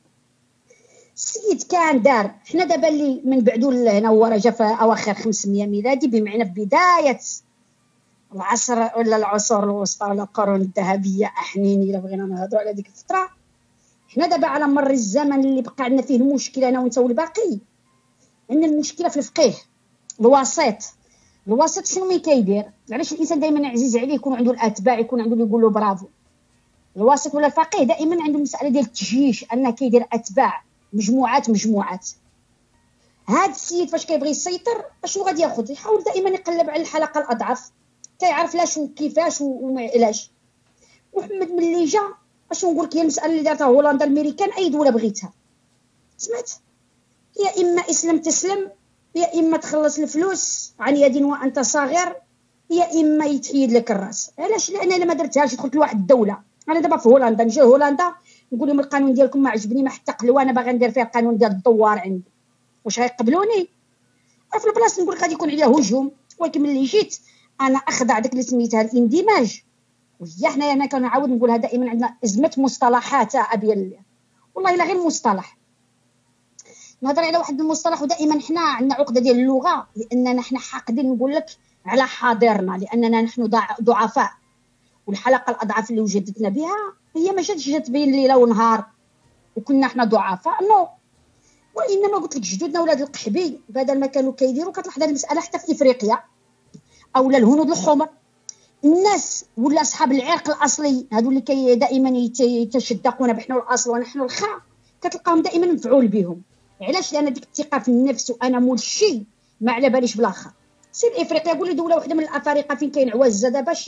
السيد كان دار. حنا دابا اللي من بعدو هنا هو راه جا في اواخر خمسمية ميلادي، بمعنى في بدايه العصر ولا العصور الوسطى ولا القرون الذهبيه احنين الا بغينا نهضروا على ديك الفتره. حنا دابا على مر الزمن اللي بقى عندنا فيه المشكله انا وانت والباقي، عندنا المشكله في الفقيه الوسيط. الوسيط شنو مي كيدير؟ علاش الانسان دائما عزيز عليه يكون عنده الاتباع، يكون عنده اللي يقول له برافو. الوسيط ولا الفقيه دائما عنده مساله ديال التجيش، انه كيدير اتباع مجموعات مجموعات. هاد السيد فاش كيبغي يسيطر اشنو غادي ياخذ؟ يحاول دائما يقلب على الحلقه الاضعف، كيعرف لاش وكيفاش وعلاش. محمد ملي جا اشنو نقول لك، هي المساله اللي دارتها هولندا الامريكان اي دوله بغيتها. سمعت؟ يا اما اسلم تسلم، يا اما تخلص الفلوس عن يد وانت صغير، يا اما يتحيد لك الراس. علاش؟ لان انا ما درتهاش دخلت لواحد الدوله. انا دابا في هولندا نجي هولندا نقول لهم القانون ديالكم ما عجبني، ما حتى قلوا انا باغي ندير فيه القانون ديال الدوار عندي، واش غيقبلوني؟ في البلاصه نقول لك غادي يكون عليا هجوم. ولكن ملي جيت انا اخضع داك اللي سميتها الاندماج. وهي حنايا انا كنعاود نقولها دائما عندنا ازمه مصطلحات ابيل، والله الا غير مصطلح نهضر على واحد المصطلح. ودائما حنا عندنا عقده ديال اللغه لاننا حنا حاقدين نقول لك على حاضرنا، لاننا نحن ضعفاء. والحلقه الاضعف اللي وجدتنا بها هي ما جاتش تبين ليله ونهار وكنا حنا ضعفاء، نو. وانما قلت لك جدودنا ولاد القحبي بدل ما كانوا كيديروا، كتلاحظ هذه المساله حتى في افريقيا او الهنود الحمر، الناس ولا اصحاب العرق الاصلي هادو اللي كي دائما يتشدقون بحنا الاصل ونحن الخاء، كتلقاهم دائما مفعول بهم. علاش؟ لان ديك الثقه في النفس وانا مول الشيء ما على باليش بالاخر. سير افريقيا قول لي دوله واحده من الافارقه فين كاين عوازه دابا شي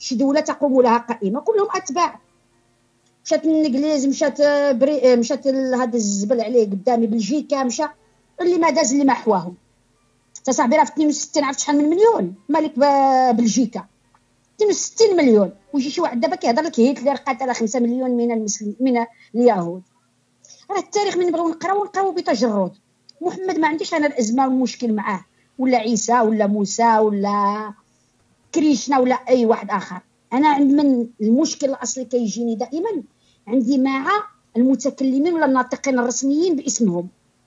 شي دوله تقوم لها قائمه كلهم اتباع. مشات الانجليز، مشات بري... مشات هذا الزبل عليه قدامي بلجيكا، مشى اللي ما داز اللي ما حواهم. تصاحبي راه في اثنين وستين عرفت شحال من مليون مالك بلجيكا، اثنين وستين مليون. ويجي شي واحد دابا كيهضر لك هتلر قتل خمسة مليون من المسلمين من اليهود. راه التاريخ من نبغيو نقراو نقراو بتجرد. محمد ما عنديش انا الازمه والمشكل معاه، ولا عيسى ولا موسى ولا كريشنا ولا اي واحد اخر. انا عند من المشكل الاصلي كيجيني دائما عندي مع المتكلمين ولا الناطقين الرسميين باسمهم.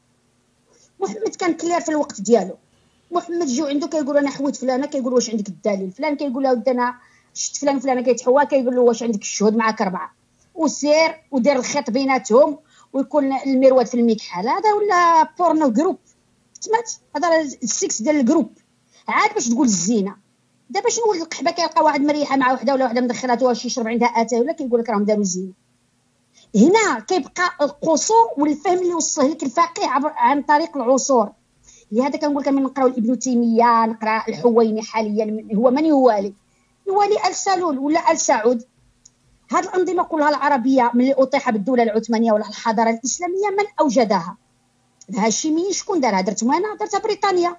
محمد كان كلير في الوقت ديالو. محمد جيو عنده كيقول انا حويت فلانه، كيقول واش عندك الدليل؟ فلان كيقول له انا شفت فلان فلانه كيتحوى، كيقول له واش عندك الشهود؟ معاك اربعه. وسير ودير الخيط بيناتهم ويكون المرواد في المكحل. هذا ولا بورنو جروب سمعت؟ هذا السكس ديال الجروب عاد باش تقول الزينه. دابا شنو القحبه كيلقى واحد مريحه مع وحده ولا وحده مدخلاتها واش يشرب عندها اتاي ولا كيقول لك راهم داروا زينه. هنا كيبقى القصور والفهم اللي وصله لك الفقيه عن طريق العصور. لهذا كنقول لك من نقراو ابن تيميه، نقرا الحويني حاليا. هو من يوالي؟ يوالي ال سالول ولا ال سعود. هذه الانظمه كلها العربيه ملي اطيح بالدوله العثمانيه ولا الحضاره الاسلاميه من اوجدها؟ الهاشميين شكون دارها؟ درتهم انا، درتها بريطانيا.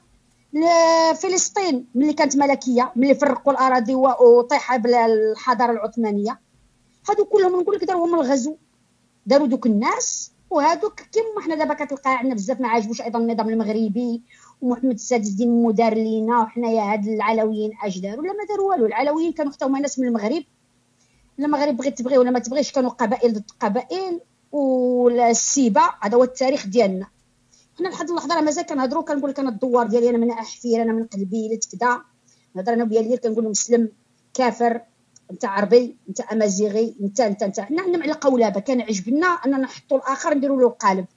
فلسطين ملي كانت ملكيه، ملي فرقوا الاراضي وطيح بالحضاره العثمانيه، هادو كلهم نقول لك داروهم الغزو، داروا دوك الناس. وهادوك كما حنا دابا كتلقى عندنا بزاف ما عاجبوش ايضا النظام المغربي ومحمد السادس دين مدار لينا وحنايا هاد العلويين اش داروا؟ ولا ما داروا والو. العلويين كانوا حتى هما ناس من المغرب. المغرب بغيت تبغي ولا ما تبغيش كانوا قبائل ضد قبائل. والسيبه هذا هو التاريخ ديالنا. حنا لحد اللحظه راه مازال كنهضروا. كنقول لك انا الدوار ديالي انا من احفير، انا من قلبي لا تكدا نهضر انا ويا كنقول له مسلم كافر، انت عربي، انت امازيغي، انت انت انت حنا عندنا على قولابه. كان عجبنا اننا نحطوا الاخر نديروا له القالب.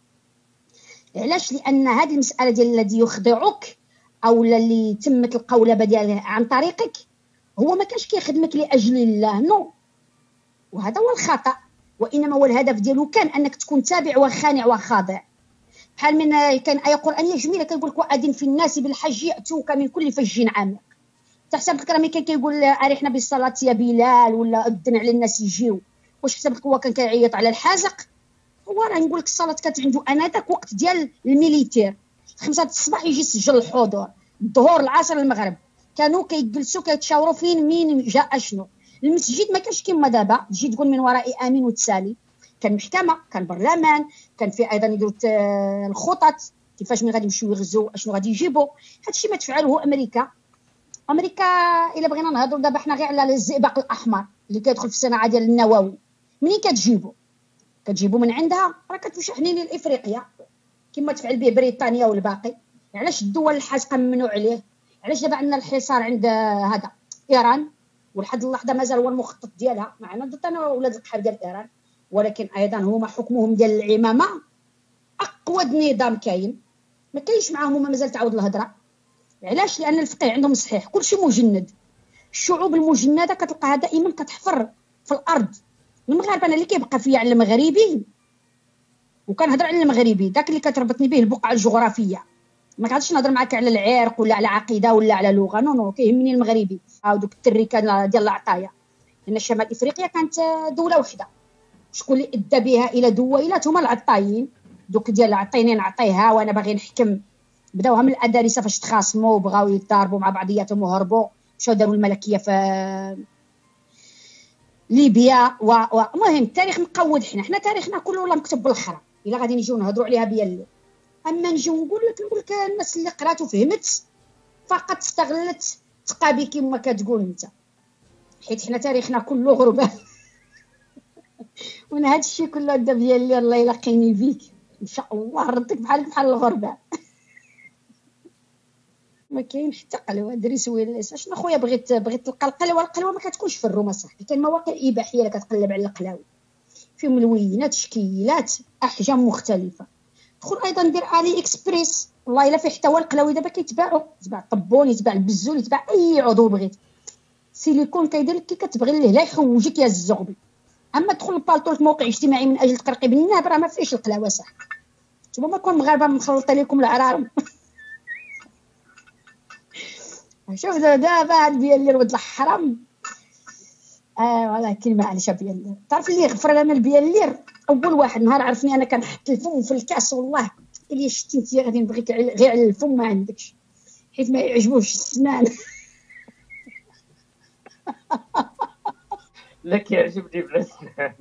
علاش؟ لان هذه المساله ديال الذي يخضعك او اللي تمت القولبه ديالها عن طريقك هو ما كانش كيخدمك لاجل الله، نو. وهذا هو الخطا. وانما هو الهدف ديالو كان انك تكون تابع وخانع وخاضع. بحال من كان ايه قرانيه جميله كنقول لك واذن في الناس بالحج ياتوك من كل فج عامق. تحسب لك راه ملي كان كيقول اريحنا بالصلاه يا بلال ولا اذن على الناس يجيو، واش حسب لك هو كان كيعيط على الحازق؟ هو راه نقول لك الصلاه كانت عنده انا داك وقت ديال الميليتير. خمسة الصباح يجي يسجل الحضور، الظهور العصر المغرب كانوا كيجلسوا كيتشاوروا فين مين جاء شنو. المسجد ما كانش كيما دابا تجي تقول من وراء امين وتسالي. كان محكمه، كان برلمان، كان في ايضا يديروا الخطط كيفاش من غادي يمشيو يغزوا اشنو غادي يجيبوا. هادشي ما تفعله امريكا. امريكا الا بغينا نهضروا دابا حنا غير على الزئبق الاحمر اللي كيدخل في الصناعه ديال النووي، منين كتجيبوا؟ كتجيبوا من عندها. راه كتمشحنين لافريقيا كما تفعل به بريطانيا والباقي. علاش الدول الحاسقه ممنوع عليه؟ علاش دابا عندنا الحصار عند هذا ايران ولحد اللحظه مازال هو المخطط ديالها؟ معنا ضد انا ولاد القحاب ديال ايران، ولكن ايضا هما حكمهم ديال العمامه اقوى نظام كاين. ما كاينش معاهم هما مازال تعاود الهضره. علاش؟ لان الفقيه عندهم صحيح كلشي مجند. الشعوب المجنده كتلقاها دائما كتحفر في الارض. المغاربه انا اللي كيبقى فيا على المغاربي وكنهضر على المغربي داك اللي كتربطني به البقعه الجغرافيه. ما كنهضرش نهضر معاك على العرق ولا على عقيده ولا على لغه، نو نو كيهمني المغربي. هاو دوك التريكه ديال العطايا. لان شمال افريقيا كانت دوله وحده. شكون اللي ادى بها الى دويلات؟ هما العطايين دوك ديال عطيني نعطيها وانا باغي نحكم. بداوها من الادارسه فاش تخاصموا وبغاو يتضاربوا مع بعضياتهم وهربوا مشاو داروا الملكيه في ليبيا. ومهم التاريخ مقود. حنا حنا تاريخنا كله والله مكتوب بالخرا الا غادي نجيو نهضروا عليها بيا الليل. اما نجيو نقول لك نقول لك الناس اللي قرات وفهمت فقط استغلت تقابي كما كتقول انت، حيت حنا تاريخنا كله غربه. وانا هذا الشيء كله دا بيا اللي الله يلقيني بيك ان شاء الله ردك بحال بحال الغربه. ما كاين حتى قلوه دري سويلس. شنو خويا بغيت بغيت تلقى القلوه؟ القلوه ما كتكونش في الروما صاحبي. كاين مواقع اباحيه اللي كتقلب على القلاوي فيهم ملوينات تشكيلات احجام مختلفه. دخل ايضا دير علي اكسبريس والله الا في حتى هو القلاوي دابا كيتباعوا. يتباع الطبون، يتباع البزول، يتباع اي عضو بغيت. سيليكون كيدير لك كي كتبغي ليه لا يحوجك يا الزغبي. اما تدخل البالطو في موقع اجتماعي من اجل تقرقي بالنهب راه ما فيش القلاوه صح. نتوما ما كون مغاربه مخلطه لكم العرارم. شوف دابا هاد ديال اللي ولد الحرام اه ولكن معليش بيان تعرف اللي غفر لنا البيان اول واحد نهار عرفني انا كنحط الفم في الكاس والله اللي شتي انت غادي نبغيك غير على الفم ما عندكش حيت ما يعجبوش السنان. لا كيعجبني بلا سنان.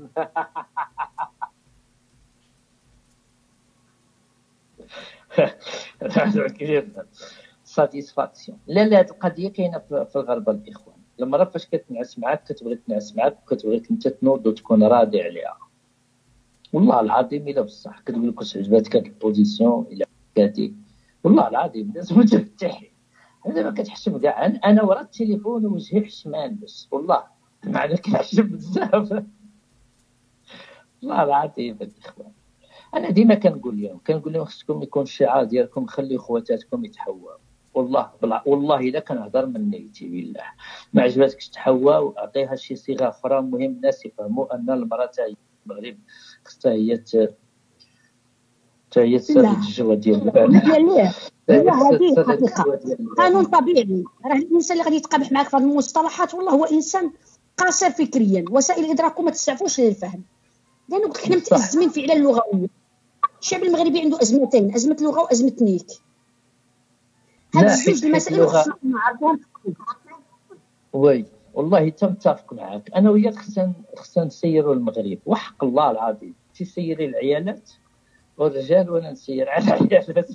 هذا كثير ساتيسفاكسيون. لا لا هذه القضيه كاينه في الغربه الاخوان. المرة فاش كتنعس معاك كتبغي تنعس معاك وكتبغيك انت تنوض وتكون راضي عليها. والله العظيم الا بصح كتقول لك واش عجباتك هاد البوزيسيون الا كاتي والله العظيم لازم ترتاحي. انا ما كتحشم كاع انا ورا التليفون وجهي حشمان بس والله معنى كنحشم بزاف. والله العظيم الاخوان انا ديما كنقول لهم كنقول لهم خصكم يكون الشعار ديالكم خلي خواتاتكم يتحواو. والله بلا والله الا كنهضر من نيتي بالله ما عجباتكش تحواو واعطيها شي صيغه اخرى. المهم الناس يفهموا ان المراه تاع المغرب خصها هي ت هي تسالي الجوه ديالها. لا هذه حقيقه قانون طبيعي. راه الانسان اللي غادي يتقابح معك في هذه المصطلحات والله هو انسان قاصر فكريا. وسائل الادراك ما تسعفوش للفهم لانه قلت حنا متازمين فعلا اللغويه. الشعب المغربي عنده ازمتين ازمه لغه وازمه نيك. هاد الزوج المسائل خصنا نعرفوهم. وي والله تمتفق معاك انا وياك. خصنا خصنا نسيروا المغرب وحق الله العظيم. تسيري العيالات والرجال وانا نسير على العيالات.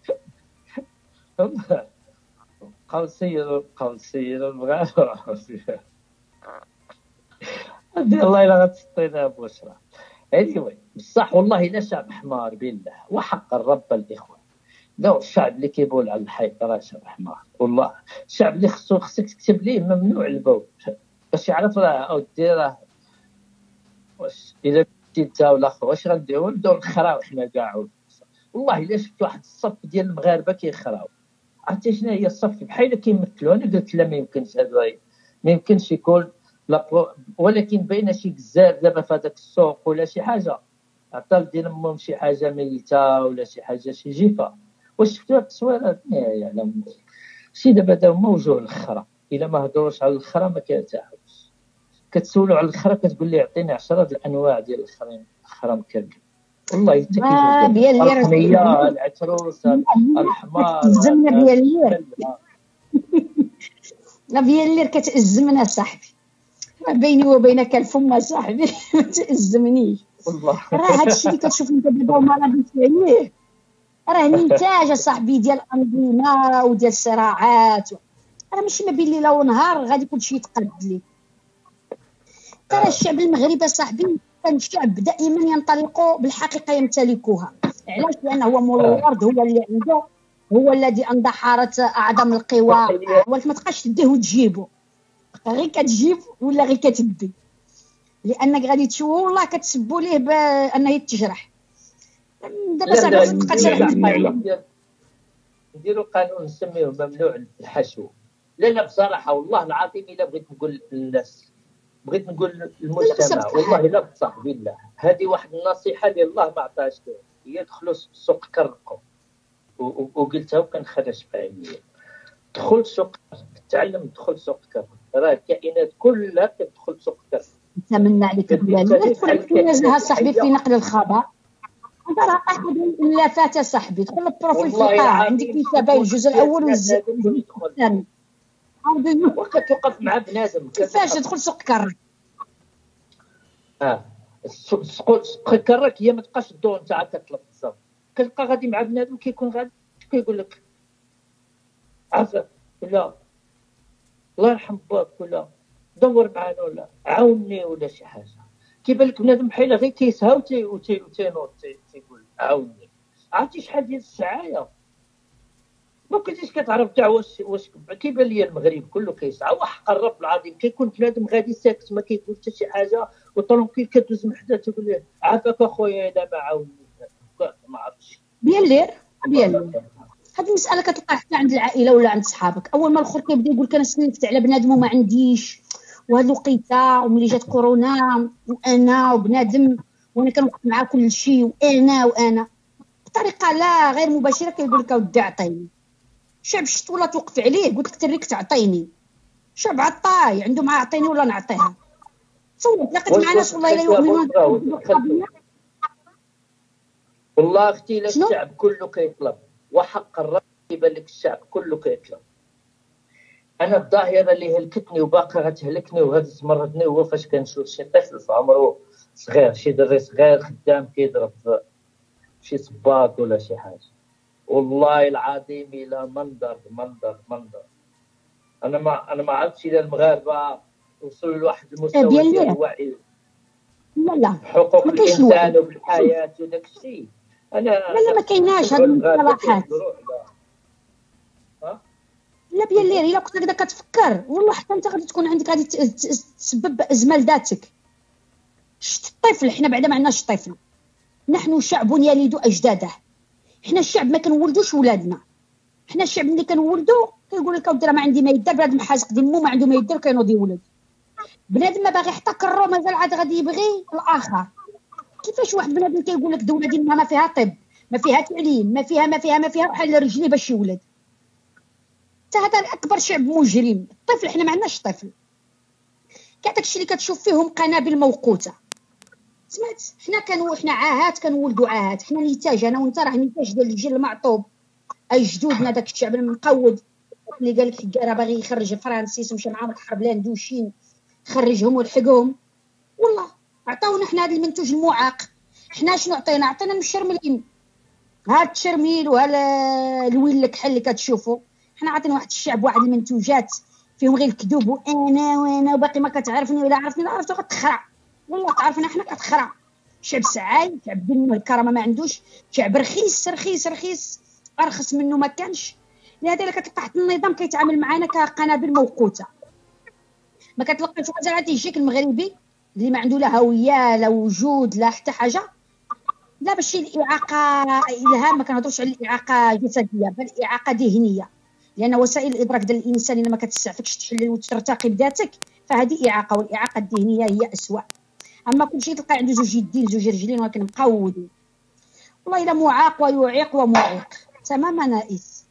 بقاو نسيروا بقاو نسيروا المغرب. الله الا غتسطينا بشرى. anyway بصح والله الا شعب حمار بالله وحق الرب الاخوان. لا الشعب اللي كيبول على الحيط راه شعب حمار والله. الشعب اللي خصو خصك تكتب ليه ممنوع البول باش يعرف راه او ديره. واش الا كنتي انت ولا اخر واش غنديروا نبداو نخراو حنا كاع. والله الا شفت واحد الصف ديال المغاربه كيخراو عرفتي شنو هي الصف بحال كيمثلوا. انا قلت لا ما يمكنش هذا ما يمكنش يكون لا. ولكن بين شي كزاف دابا في هذاك السوق ولا شي حاجه عطا ديال امهم شي حاجه ميته ولا شي حاجه شي جيفه. واش شفتوا هاد التصويرات ما يعلم شي دابا داو موجوه الاخرى. الا ما هضروش على الاخرى ما كيرتاحوش. كتسولوا على الاخرى كتقول لي عطيني عشرة د الانواع ديال الاخرين الاخرى مكركب. والله حتى كيجيو الحميه العتروس الحمار الزمنه ديال الليل. لا ديال الليل كتأزمنا صاحبي. بيني وبينك الفم صاحبي ما تأزمنيش والله. راه هادشي اللي كتشوف انت دابا وما غاديش عليه راه نتاج صاحبي ديال الانظمه وديال الصراعات. راه ماشي ما بين ليله ونهار غادي كلشي يتقاد لي. ترى الشعب المغربي صاحبي كان شعب دائما ينطلق بالحقيقه يمتلكها. علاش؟ لانه هو مولورد هو اللي عنده هو الذي اندحرت اعظم القوى ولكن ما تبقاش تديه وتجيبه غير كتجيب ولا غير كتدي لانك غادي تشوف والله كتسبوا ليه بانه يتجرح. دابا صافي تبقى تشرح نديروا قانون نسميه ممنوع الحشو. لا لا بصراحه والله العظيم الا بغيت نقول للناس بغيت نقول للمجتمع والله لا بصح بالله هذه واحد النصيحه اللي الله ما عطاهاش لهم. هي دخلوا السوق كرقوا وقلتها وكنخرج فيها هي دخل سوق تعلم دخل سوق كرق. راه الكائنات كلها كتدخل سوق كرق. نتمنى عليك بلال تدخل في النزهه صاحبي في نقل الخبر. انت راه احد اللافات صاحبي دخل البروفيل في القاعه عندك كتابه الجزء الاول والجزء الثاني وقت توقف مع بنادم كيفاش تدخل سوق كرك. اه سوق كرك هي ما تبقاش الدور نتاعك كتطلب الصف كتلقى غادي مع بنادم كيكون غادي كيقول لك عافاك ولا الله يرحم باك ولا دور معنا ولا عاوني ولا شي حاجه. كيبان لك بنادم بحال غير كيسها وتي وتي وتينوض تيقول عاوني. عرفتي شحال ديال السعايه ما كنتيش كتعرف كاع واش واش كيبان لي المغرب كله كيسعى وحق الرب العظيم. كيكون بنادم غادي ساكت ما كيقول حتى شي حاجه وطونكيل كدوز من حدا تقول له عافاك اخويا الا ما عاوني ما عرفتش بيان لير بيان لير. هذه المساله كتلقى حتى عند العائله ولا عند صحابك. اول ما الاخر كيبدا يقول لك انا سنفت على بنادم وما عنديش وهاد الوقيته وملي جات كورونا وانا وبنادم وانا كنوقف معاه كل شيء وانا وانا بطريقه لا غير مباشره كيقول لك اودي عطيني. شعب شت ولا توقف عليه قلت لك تريك تعطيني. شعب عطاي عنده ما عطيني ولا نعطيها. تصور لقيت مع ناس والله لا يؤمنون بالقضيه. والله اختي الشعب كله كيطلب، وحق الرب يبان لك الشعب كله كيطلب. انا الظاهره اللي هلكتني وباقا غتهلكني وغادي تمرضني هو فاش كنشوف شي طفل في عمره صغير، شي دري صغير خدام كيضرب شي صباط ولا شي حاجه. والله العظيم الى منظر منظر منظر. انا ما انا ما عرفتش اذا المغاربه وصلوا لواحد المستوى ديال الوعي لا لا حقوق الانسان وبالحياه وداك الشيء. انا لا لا ما كايناش هاد المصطلحات. لا بيا الليل الا كنت هكذا كتفكر والله حتى انت غادي تكون عندك غادي تسبب ازمه لذاتك. شت الطفل، حنا بعدا ما عندناش طفل، نحن شعب يلد اجداده. حنا الشعب ما كنولدوش ولادنا، حنا الشعب اللي كنولدو كيقول لك اودي راه ما عندي ما يدير، بنادم حاسق دمو ما عنده ما يدير كينوض يولد. بنادم ما باغي حتى كرو مازال عاد غادي يبغي الاخر. كيفاش واحد بنادم كيقول لك دوله ديالنا ما فيها طب، ما فيها تعليم، ما فيها ما فيها ما فيها بحال رجلي باش يولد؟ حتى هذا اكبر شعب مجرم. الطفل حنا ما عندناش طفل، كاع داكشي اللي كتشوف فيهم قنابل موقوته. سمعت حنا كانوا حنا عاهات كنولدوا عاهات، حنا نتاج، انا وانت راه نتاج ديال الجيل المعطوب. اجدودنا داك الشعب المقود اللي قال لك راه باغي يخرج فرانسيس ومشى معاهم الحرب لاندوشين، خرجهم ولحقهم. والله عطاونا حنا هذا المنتوج المعاق. حنا شنو عطينا؟ عطينا مشرملين، هاد التشرميل وهذا الويل الكحل اللي كتشوفوا. حنا عطينا واحد الشعب واحد المنتوجات فيهم غير الكذوب وانا وانا وباقي ما كتعرفني ولا عرفتني لا عرفتو غتخرع. والله تعرفنا حنا كتخرع. شعب سعاي، شعب دين الكرامه ما عندوش، شعب رخيص رخيص رخيص، ارخص منه ما كانش. لهذا كتلقى حتى النظام كيتعامل معنا كقنابل موقوته. ما كتلقاش غير غادي يجيك المغربي اللي ما عنده لا هويه لا وجود لا حتى حاجه، لا باش الاعاقه الهام. ما كنهضرش على الاعاقه جسديه بل اعاقه ذهنيه، لان وسائل الادراك ديال الانسان الا ما كتسعفكش تحلل وترتقي بذاتك فهذه اعاقه، والاعاقه الذهنيه هي اسوء. اما كلشي تلقى عنده زوج يدين زوج رجلين ولكن مقودين. والله الا معاق ويعيق ومعيق تماما نائس.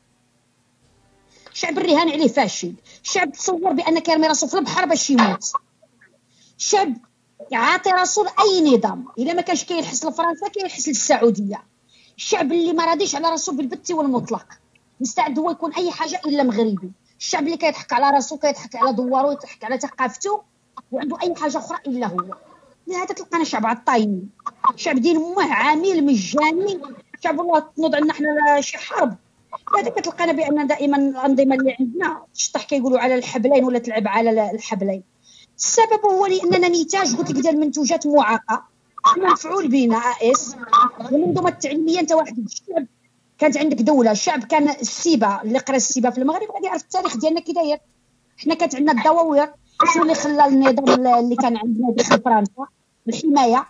شعب الرهان عليه فاشل، شعب تصور بان كيرمي راسو في البحر باش يموت، شعب عاطي راسو لاي نظام. الا ما كانش كيلحس لفرنسا كيلحس للسعوديه. الشعب اللي ما راضيش على راسو بالبت والمطلق، مستعد هو يكون اي حاجه الا مغربي. الشعب اللي كيضحك على راسو، كيضحك على دوارو، يضحك على ثقافته، وعنده اي حاجه اخرى الا هو. لهذا تلقانا شعب عطايين، شعب دين امه عامل مجاني، شعب والله تنوض عندنا حنا شي حرب. لهذا كتلقانا بان دائما الانظمه اللي عندنا تشطح كيقولوا على الحبلين ولا تلعب على الحبلين. السبب هو لاننا نتاج قلت لك ديال المنتوجات معاقه، حنا مفعول بنا اس. المنظومه التعليميه انت واحد الشعب كانت عندك دوله، الشعب كان السيبه، اللي قرا السيبه في المغرب غادي يعرف التاريخ ديالنا كي داير. حنا كانت عندنا الدواوير. شنو اللي خلى النظام اللي كان عندنا داخل فرنسا؟ الحمايه.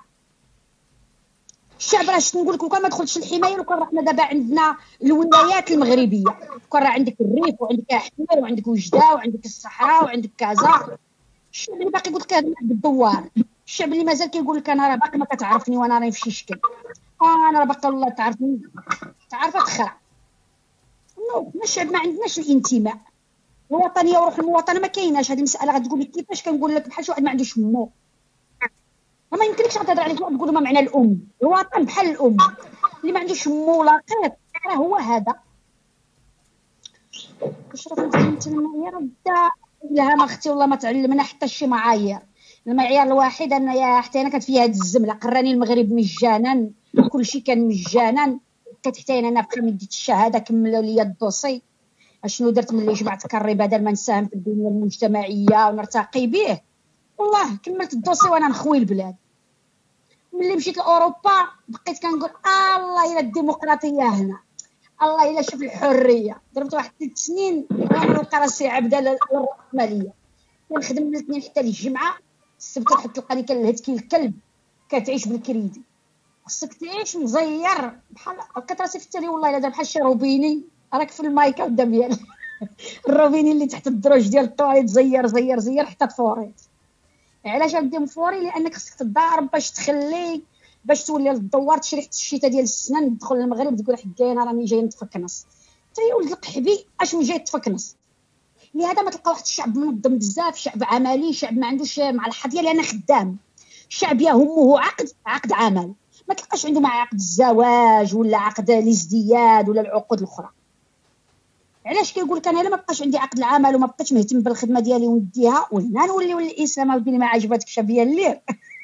الشعب راه نقول لك كان ما دخلش الحمايه لو كان رحنا دابا عندنا الولايات المغربيه، كان راه عندك الريف وعندك احمر وعندك وجده وعندك الصحراء وعندك كازا. الشعب اللي باقي يقول لك هذا بالدوار، الشعب اللي مازال كيقول لك انا راه باقي ما كتعرفني وانا راني في شي شكل، انا راه باقي والله تعرفني تعرفها تخرع. نو حنا الشعب ما عندناش الانتماء الوطنيه وروح المواطنه ما كايناش. هذه مساله غتقول لك كيفاش كنقول لك بحال شي واحد ما عندوش مو. ما يمكنلكش تهضر عليك تقول ما معنى الام. الوطن بحال الام اللي ما عندوش مو لاقيط راه هو هذا. اشرف انت المعيار بدا لها ما اختي والله ما تعلمنا حتى شي معايير. المعيار الواحد انا يا حتى انا كانت فيها هذه الزمله قراني المغرب مجانا، كل شيء كان مجانا. كانت حتى انا بقى مديت الشهاده كملوا لي الدوسي. اشنو درت ملي جمعت كري بدل ما نساهم في البنيه المجتمعيه ونرتقي به؟ والله كملت الدوسي وانا نخوي البلاد. ملي مشيت لاوروبا بقيت كنقول الله الا الديمقراطيه هنا، الله الا شوف الحريه. درت واحد ثلاث سنين وانا نلقى راسي عبده للراسماليه، كنخدم من الاثنين حتى للجمعه. السبت حتى تلقاني كنلهت كي الكلب كتعيش بالكريدي. خصك تعيش مزير بحال لقيت راسي في التالي والله الا بحال شي روبيني راك في المايكا قدام ديال الروبيني اللي تحت الدروج ديال الطواليت زير زير زير حتى تفوريت. علاش غادي مفوري؟ لانك خصك تضارب باش تخلي باش تولي للدوار تشري حتى الشتاء ديال السنان تدخل للمغرب تقول حكايه انا راني جاي نتفكنس. انت يا ولد القحبي اش من جاي تفكنس؟ لهذا ما تلقى واحد الشعب منظم بزاف، شعب عملي، شعب ما عندوش مع الحظيه لانه خدام. الشعب يهمه عقد عقد عمل، ما تلقاش عنده مع عقد الزواج ولا عقد الازدياد ولا العقود الاخرى. علاش كيقول لك انا الا ما بقاش عندي عقد العمل وما بقيتش مهتم بالخدمه ديالي ونديها وهنا نوليو للاسلام ودي ما عجبتكش بيا الليل.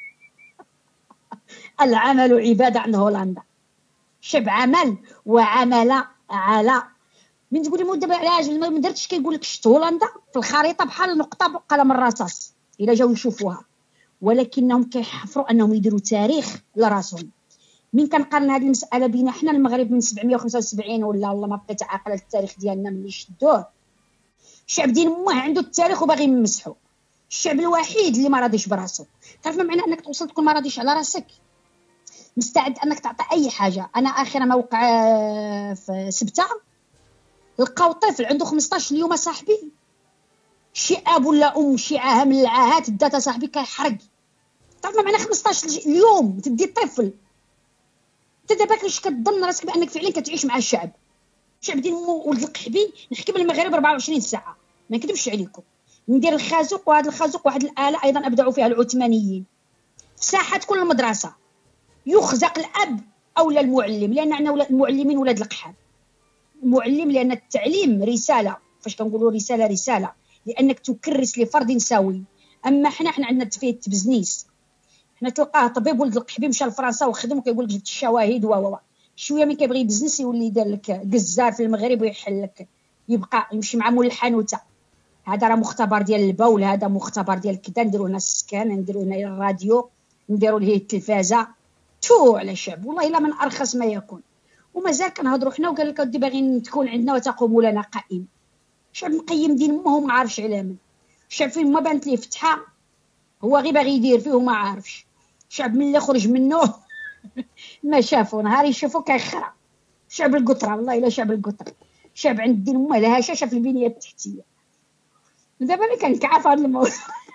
العمل عباده عند هولندا، شعب عمل وعمل على من تقولي مو دابا علاش ما درتش كيقول لك شفت هولندا في الخريطه بحال نقطه بقلم الرصاص الا جاو يشوفوها، ولكنهم كيحفروا انهم يديروا تاريخ لراسهم. من كنقارن هذه المساله بين حنا المغرب من سبعمية وخمسة وسبعين ولا والله ما بقيت عاقله التاريخ ديالنا ملي شدوه، الشعب ديال ماه عنده التاريخ وباغي يمسحو. الشعب الوحيد اللي ما راضيش براسو. تعرف ما معنى انك توصل تكون ما راضيش على راسك؟ مستعد انك تعطي اي حاجه. انا اخر ما وقع في سبته لقاو طفل عنده خمسطاش اليوم صاحبي، شي اب ولا ام شي عاهه من العاهات دات صاحبي كيحرق. تعرف ما معنى خمسطاش اليوم تدي طفل؟ انت دابا كاش كتظن راسك بانك فعلا كتعيش مع الشعب. الشعب ديال ولد القحبي نحكي المغرب أربعة وعشرين ساعه ما نكذبش عليكم. ندير الخازوق، وهذا الخازوق واحد الاله ايضا ابدعوا فيها العثمانيين. في ساحه كل مدرسه يخزق الاب او المعلم، لان عندنا المعلمين ولاد القحاب. المعلم لان التعليم رساله، فاش كنقولوا رساله رساله لانك تكرس لفرد سوي. اما حنا حنا عندنا فيه التبزنيس. حنا تلقاه طبيب ولد القحبي مشى لفرنسا وخدم وكيقول لك جبت الشواهد و و شويه من كيبغي بزنس يولي يدير لك جزار في المغرب ويحل لك، يبقى يمشي مع مول الحانوته. هذا راه مختبر ديال البول، هذا مختبر ديال كذا، نديروا هنا السكان، نديروا هنا الراديو، نديروا ليه التلفازه. تو على الشعب والله الا من ارخص ما يكون. ومازال كنهضروا حنا وقال لك ودي باغيين تكون عندنا وتقوم لنا قائم. شعب مقيم دين امه ما عارفش على من. الشعب فين ما بانت ليه فتحه هو غير باغي يدير فيه وما عارفش. شعب من اللي خرج منه ما شافوا نهار يشوفوا كيخرع. شعب القطره والله الا شعب القطره. شعب عند دين امه لها هشاشه في البنيه التحتيه. دابا انا كنكعى في هذا الموضوع.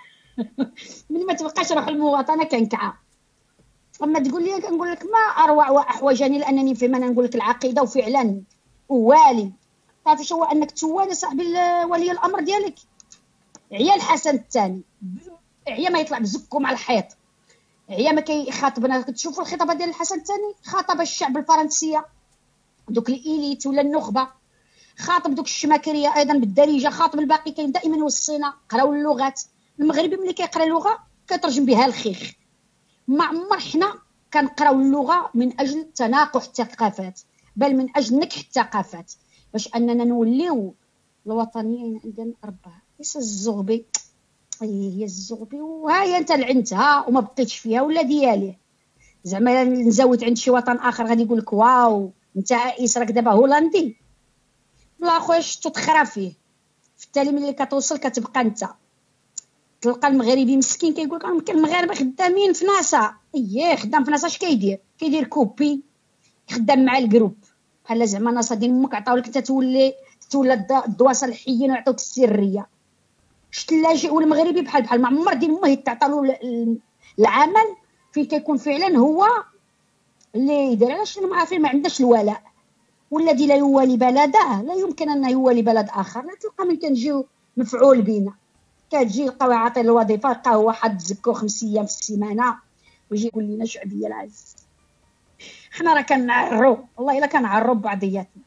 من ما تبقاش روح المواطنه كنكعى. اما تقول لي كنقول لك ما اروع واحوجني لانني فهم انا نقول لك العقيده وفعلا والي. تعرف شو هو انك توالي صاحبي ولي الامر ديالك. عيا الحسن الثاني عيا ما يطلع بزكو مع الحيط، عيا ما كيخاطبنا. كتشوفوا الخطابه ديال الحسن الثاني خاطب الشعب الفرنسيه دوك الإيليت ولا النخبه، خاطب دوك الشماكريه ايضا بالدارجه، خاطب الباقي. كاين دائما يوصينا قراو اللغات. المغربي ملي كيقرا لغه كيترجم بها الخيخ. ما عمر حنا كنقراو اللغه من اجل تناقح الثقافات، بل من اجل نكح الثقافات، باش اننا نوليو الوطنيين. عندنا اربعه ليس الزغبي، هي الزغبي وها هي انت لعنتها وما بقيتش فيها ولا ديالي. زعما نزوت عند شي وطن اخر غادي يقول لك واو انت عائس راك دابا هولندي. لا خويا شتو تخرا فيه. في التالي ملي كتوصل كتبقى انت. تلقى المغربي مسكين كيقول لك يمكن المغاربه خدامين في ناسا. اييه خدام في ناسا. اش كيدير؟ كيدير كوبي، خدام مع الجروب. بحال زعما ناسا ديال امك عطاو لك انت تولي تولى الدواسه الحيين ويعطوك السريه. شت اللاجئ والمغربي بحال بحال. ما عمر دين امه يتعطى له العمل فين كيكون فعلا هو اللي يدير. علاش ما عارفين ما عندناش الولاء. والذي لا يوالي بلده لا يمكن ان يوالي بلد اخر. لا تلقى من كنجيو مفعول بينا. كتجي لقاو عاطي الوظيفه لقاو واحد زكو خمس ايام في السيمانه ويجي يقول لنا شعبيه العز. حنا راه كنعرو والله الا كنعرو بعضياتنا.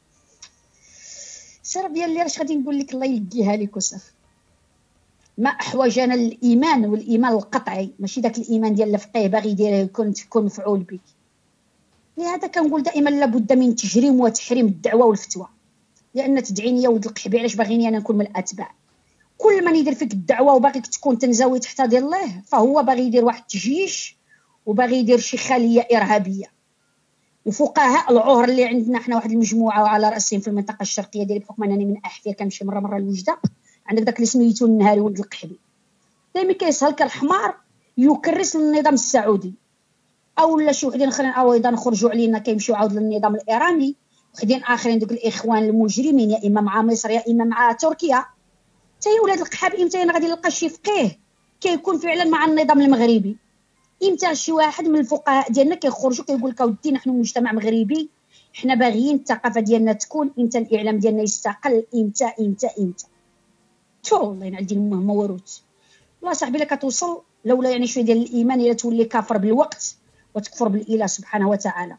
سير ديال اللي راش غادي نقول لك الله يلقيها لك وصافي. ما احوجنا الايمان، والايمان القطعي ماشي داك الايمان ديال الفقيه باغي يدير يكون تكون مفعول بك. لهذا كنقول دائما لابد من تجريم وتحريم الدعوه والفتوى. لان تدعيني يا ولد القحبي علاش باغيني انا نكون من الاتباع؟ كل من يدير فيك الدعوه وباغيك تكون تنزوي تحت ديال الله فهو باغي يدير واحد التجيش وباغي يدير شي خليه ارهابيه. وفقهاء العهر اللي عندنا حنا واحد المجموعه وعلى راسهم في المنطقه الشرقيه ديالي بحكم انني من احفير كنمشي مره مره لوجده. عندك داك اللي سميتو النهاري ولد القحبي دائما كيسهل كالحمار يكرس للنظام السعودي او لا شي وحدين اخرين او ايضا خرجوا علينا كيمشيو عاود للنظام الايراني. وحدين اخرين دوك الاخوان المجرمين يا اما مع مصر يا اما مع تركيا. حتى ولاد القحاب امتى غادي نلقى شي فقيه كيكون فعلا مع النظام المغربي؟ امتى شي واحد من الفقهاء ديالنا كيخرجوا كيقول لك اودي نحن مجتمع مغربي حنا باغيين الثقافه ديالنا تكون، امتى الاعلام ديالنا يستقل، امتى امتى امتى تو والله ينعل دين امه ما وروت. والله صاحبي الا كتوصل لولا يعني شويه ديال الايمان الا تولي كافر بالوقت وتكفر بالاله سبحانه وتعالى.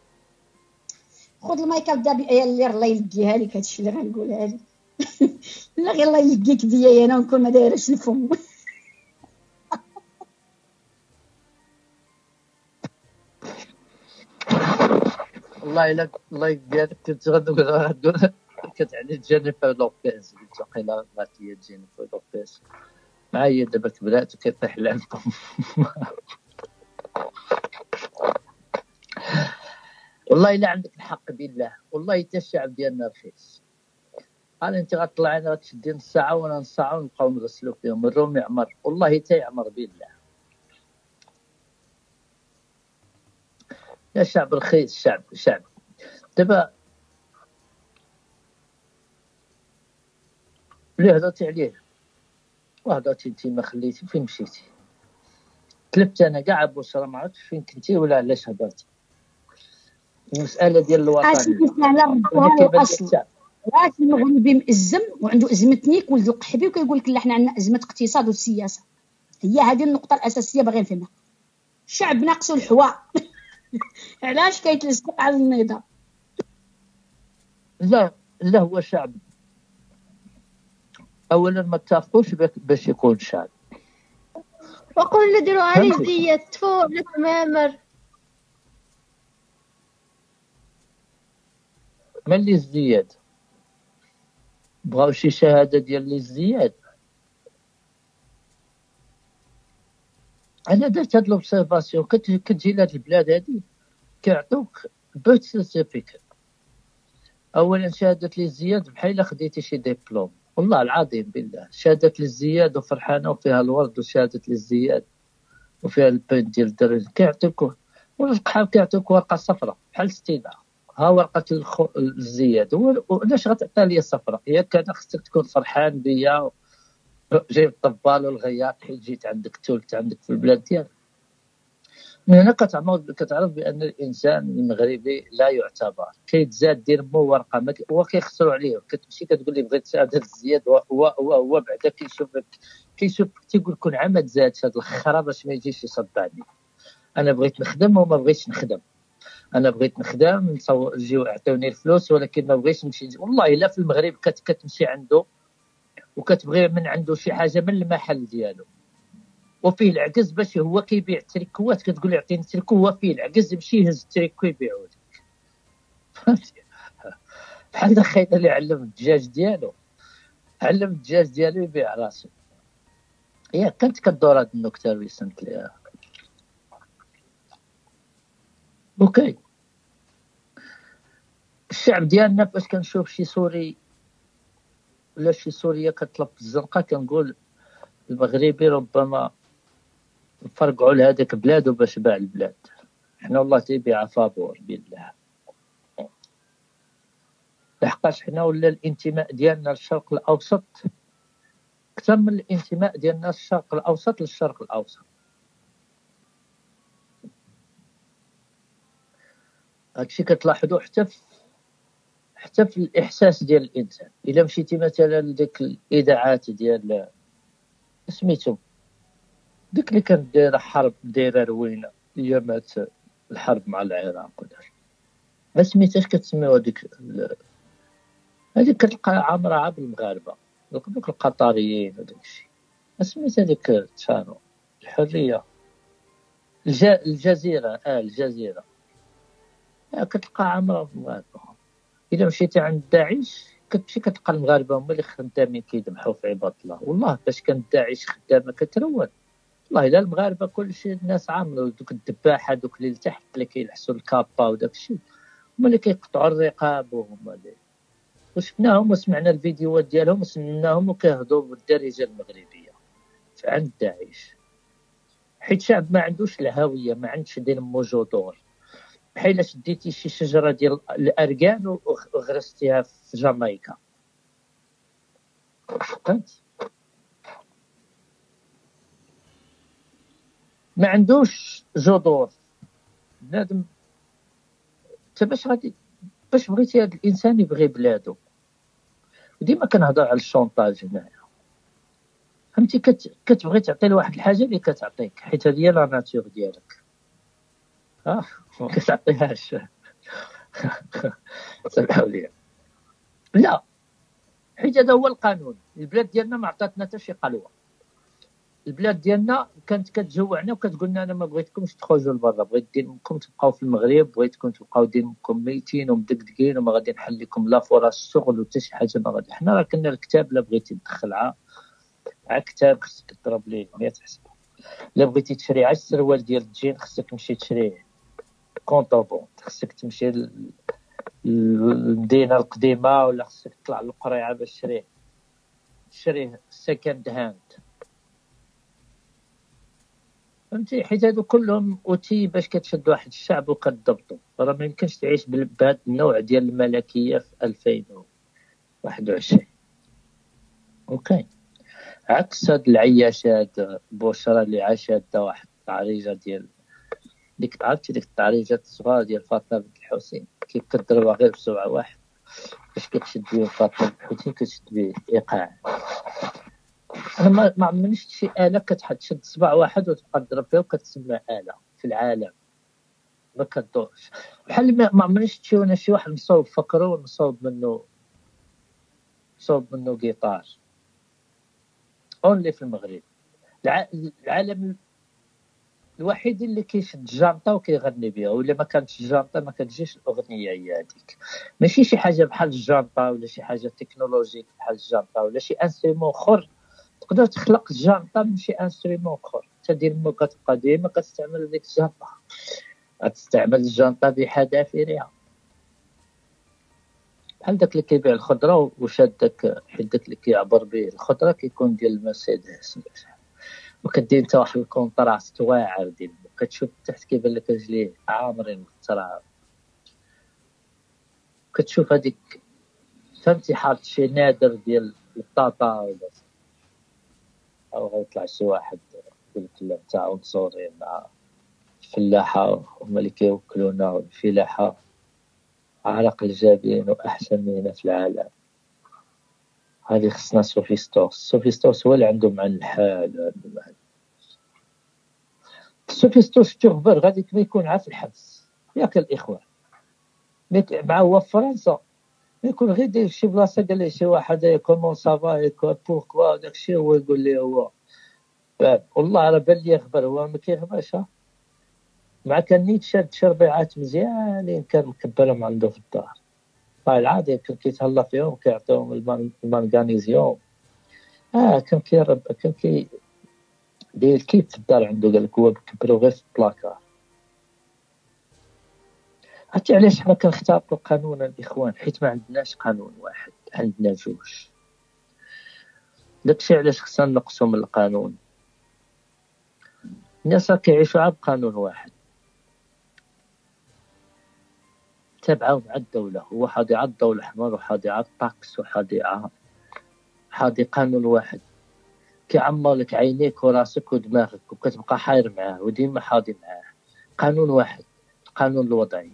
خذ المايك ابدا بيا اللي الله يلقيها لك، هادشي اللي غنقولها لك. لا غير الله يلقيك بيا انا ونكون ما دايرش الفم. والله الا الله يديرك كنت غنقول كتعني جينيفر لوبيز قلت واقيلا بغات هي جينيفر لوبيز معايا دابا كبرات وكيطيح لعبكم. والله الا عندك الحق بالله، والله حتى الشعب ديالنا رخيص. قال انت غتطلعي انا غتشدي نص ساعه وانا نص ساعه ونبقاو نغسلوا فيهم الروم يعمر، والله حتى يعمر بالله. يا شعب رخيص، شعب شعب دابا اللي هضرتي عليه وهضرتي انت ما خليتي فين مشيتي. تلبت انا كاع بوصره ما عرفتش فين كنتي ولا علاش هضرتي. المساله ديال الوطنيه اسمح على ردها الاصل. واش المغربي مأزم وعنده ازمه نيك ولد القحبي وكيقول لك لا حنا عندنا ازمه اقتصاد وسياسه. هي هذه النقطه الاساسيه باغي نفهمها. الشعب ناقصو الحواء. علاش كيتلصق على النظام؟ لا لا هو شعب اولا ما اتفقوش باش يكون شعب. وقول نديروا عليه زي تفور لتمامر من اللي ازدياد بغاو شي شهاده ديال اللي ازدياد. انا درت هاد لوبسيرفاسيون كتجي لهاد البلاد هادي كيعطوك بوت سيرتيفيكات. اولا شهاده الازدياد بحال الا خديتي شي ديبلوم، والله العظيم بالله شهاده الازدياد وفرحانه وفيها الورد وشهاده الازدياد وفيها البين ديال الدرج كيعطيوك. والقحاب كيعطيوك ورقه صفراء بحال استدعاء، ها ورقه الخو... الزياد. وعلاش غتعطي لي صفراء؟ ياك انا خصك تكون فرحان بيا جايب الطبال والغياط حيت جيت عندك تولت عندك في البلاد ديالك. من هنا كتعرف كتعرف بان الانسان المغربي لا يعتبر. كيتزاد دير مو ورقه ما هو كيخسروا عليه. كتمشي كتقول لي بغيت شهاده الزياد هو هو هو بعدا كيشوفك كيشوف تيقول كون عمد زاد هاد الخرا باش ما يجيش يصدعني. انا بغيت نخدم وما بغيتش نخدم، انا بغيت نخدم نصور يجيو يعطيوني الفلوس ولكن ما بغيتش نمشي. والله الا في المغرب كت كتمشي عنده وكتبغي من عنده شي حاجه من المحل ديالو وفيه العكز باش هو كيبيع التريكوات كتقول له عطيني تريكو هو فيه العكز يمشي يهز التريكو يبيعو لك. فهمتي؟ بحال الخيط اللي علم الدجاج ديالو علم الدجاج ديالو يبيع راسو. يا كنت كدور هاد النكته اللي سمعت ليها. اوكي الشعب ديالنا فاش كنشوف شي سوري ولا شي سوريه كتطلب الزنقه كنقول المغربي ربما فرقعوا لهذاك بلاده باش باع البلاد. حنا والله تيبيع فابور بالله لحقاش حنا ولا الانتماء ديالنا للشرق الاوسط اكثر من الانتماء ديالنا للشرق الاوسط للشرق الاوسط. هادشي كتلاحظوا حتى في حتى في الاحساس ديال الانسان. الا مشيتي مثلا لديك الاذاعات ديال سميتو ديك اللي كانت دايره حرب دايره روينه ايامات الحرب مع العراق وداك ما سميتهاش كتسميوها ديك هذيك كتلقى عامره عا بالمغاربه دوك القطريين وداك الشيء. ما سميتها ديك تشانو الحريه الج... الجزيره اه الجزيره آه كتلقى عامره بالمغاربه. الا مشيتي عند داعش كتمشي كتلقى المغاربه هما اللي خدامين كيذبحوا في عباد الله. والله باش كانت داعش خدامه كترون والله الا المغاربه كلشي الناس عاملوا دوك الدباحه دوك اللي لتحت اللي كيلحسوا الكابا وداك الشيء هما اللي كيقطعوا الرقاب وهما اللي وشفناهم وسمعنا الفيديوهات ديالهم وسمعناهم وكيهضروا بالدارجه المغربيه عند داعش. حيت شعب ما عندوش الهويه ما عندش دين مو جذور. بحال شديتي شي شجره ديال الاركان وغرستيها في جامايكا فهمت ما عندوش جذور. بنادم انت باش غادي باش بغيتي هذا الانسان يبغي بلادو. وديما كنهضر على الشونطاج هنايا فهمتي كت... كتبغي تعطي لواحد الحاجه اللي كتعطيك، حيت هذه هي لا ناتور ديالك. اه ما كتعطيهاش. سمحوا لي. لا، حيت هذا هو القانون. البلاد ديالنا ما عطاتنا حتى شي قلوه. البلاد ديالنا كانت كتجوعنا وكتقول لنا انا ما بغيتكمش تخرجوا لبرا، بغيت ديركم تبقاو في المغرب، بغيتكم تبقاو ديركم ميتين ومدقدقين وما غادي نحل لكم لا فرص الشغل وحتى شي حاجه ما غادي. حنا راه كنا الكتاب، لا بغيتي تدخل ع كتاب خصك تضرب ليه مية حسبه، لا بغيتي تشري عش سروال ديال الجين خصك تمشي تشريه كونطوبون، خصك تمشي للمدينه القديمه ولا خصك تطلع للقريعه باش تشريه تشريه سكند هاند. فهمتي؟ حيت هادو كلهم اوتي باش كتشد واحد الشعب وكتضبطو. راه ما يمكنش تعيش بهذا النوع ديال الملكيه في ألفين وواحد وعشرين. اوكي، عكس هاد العياشات بوشرة اللي عاشت دا واحد التعريجه ديال ديك، عرفتي ديك التعريجات الصغار ديال فاطمه بنت الحسين كيف كضربها غير بسرعه واحد باش كتشد بيه فاطمه بنت الحسين، كتشد بيه ايقاع. انا ما ما عمرني شي اله كتشد صباع واحد وتبقى تضرب فيه وكتسمى اله في العالم، ما كدورش. بحال ما عمرني شفتي وانا شي واحد مصوب فكرو ونصوب منه صوب منه جيتار اونلي في المغرب. العالم الوحيد اللي كيشد الجانطه وكيغني بها، ولا ما كانتش الجانطه ما كتجيش الاغنيه هي هذيك. ماشي شي حاجه بحال الجانطه ولا شي حاجه تكنولوجيك بحال الجانطه ولا شي انسترومون اخر تقدر تخلق الجانطه من شي انسترومون اخر. تدير المو كتبقى ديما كتستعمل ديك الجانطه، غتستعمل الجانطه بحذافيرها بحال داك اللي كيبيع الخضره وشاد داك، حيت داك اللي كيعبر به الخضره كيكون ديال المرسيدس، وكدير انت واحد الكونتراست واعر ديال كتشوف تحت كيبان لك رجليه عامرين بالتراب، كتشوف هذيك فهمتي حاط شي نادر ديال الطاطا ولا او غيطلع شي واحد يقول لك لا تاعو مصورين مع الفلاحه هما اللي كيوكلونا، والفلاحه عرق الجبين واحسن مهنه في العالم. هذه خصنا سوفيستوس. سوفيستوس هو اللي عنده مع الحال. سوفيستوس تغبر غادي ما يكون عا في الحبس ياك الاخوان، مع هو في فرنسا ما يكون غير داير شي بلاصه قال ليه شي واحد كومون سافا يكون بوركوا داكشي هو يقول ليه هو باب. والله راه بان لي غبر، هو ما كيغباش. مع كان نيت شاد شربيعات مزيانين كان مكبرهم عنده في الدار، والله العادي كان كيتهلا فيهم كيعطيهم المانغانيزيوم. اه كان كيرب كان كي داير كيف في الدار عنده، قال لك هو بكبرو غير في البلاكار. عرفتي علاش حنا كنختاروا القانون الاخوان؟ حيت ما عندناش قانون واحد، عندنا جوج. داكشي علاش خصنا نقصوا من القانون. الناس كيعيشوا على قانون واحد تابعوا مع الدوله، هو حاضي على الضوء الاحمر وحاضي على الطاكس وحاضي على حاضي قانون واحد كيعمر لك عينيك وراسك ودماغك وكتبقى حاير معاه وديما حاضي معاه. قانون واحد، القانون الوضعي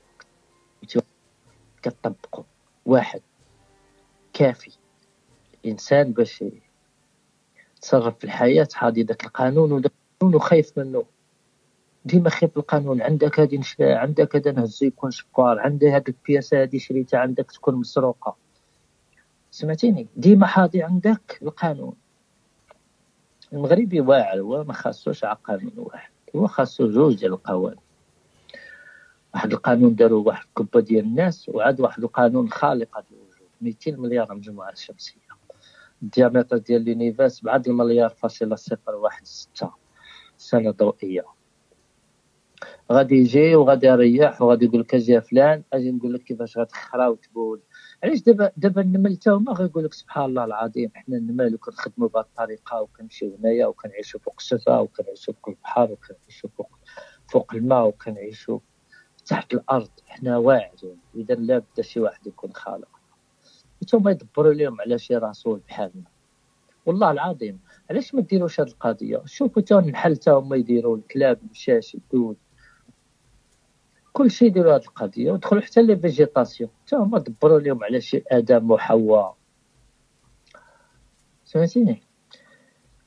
كتطبقوا واحد كافي. الانسان باش يتصرف في الحياه حاضي داك القانون، وداك القانون خايف منه ديما خايف القانون. عندك هذه نشريها، عندك هذا نهزو يكون شبار، عندي هذه البياسه هذه شريتها عندك تكون مسروقه. سمعتيني؟ ديما حاضي عندك القانون. المغربي واعر، هو ما خاصوش على قانون واحد، هو خاصو جوج ديال القوانين. واحد القانون داروا واحد الكبه ديال الناس، وعاد واحد القانون خالق الوجود. مئتين مليار مجموعه شمسيه، الديامتر ديال لونيفرس بعد المليار فاصله صفر واحد ستة سنه ضوئيه. غادي يجي وغادي يريح وغادي يقول لك اجي فلان، اجي نقول لك كيفاش غتخرا وتبول. علاش دابا دابا النمل تا هما غيقول لك سبحان الله العظيم حنا النمل وكنخدموا بهذه الطريقه وكنمشيو هنايا وكنعيشوا فوق الشجره وكنعيشوا فوق البحر وكنعيشوا فوق فوق الماء وكنعيشوا تحت الارض. حنا واعرين، اذا لا بد شي واحد يكون خالق. نتوما يدبروا لهم على شي رسول بحالنا. والله العظيم علاش ما ديروش هذه القضيه؟ شوفوا تا النحل تا هما يديروا، الكلاب المشاش الدود كل شيء يديروا هذه القضيه، ودخلوا حتى لي فيجيتاسيون تا هما دبروا لهم على شي ادم وحواء. سمعتيني؟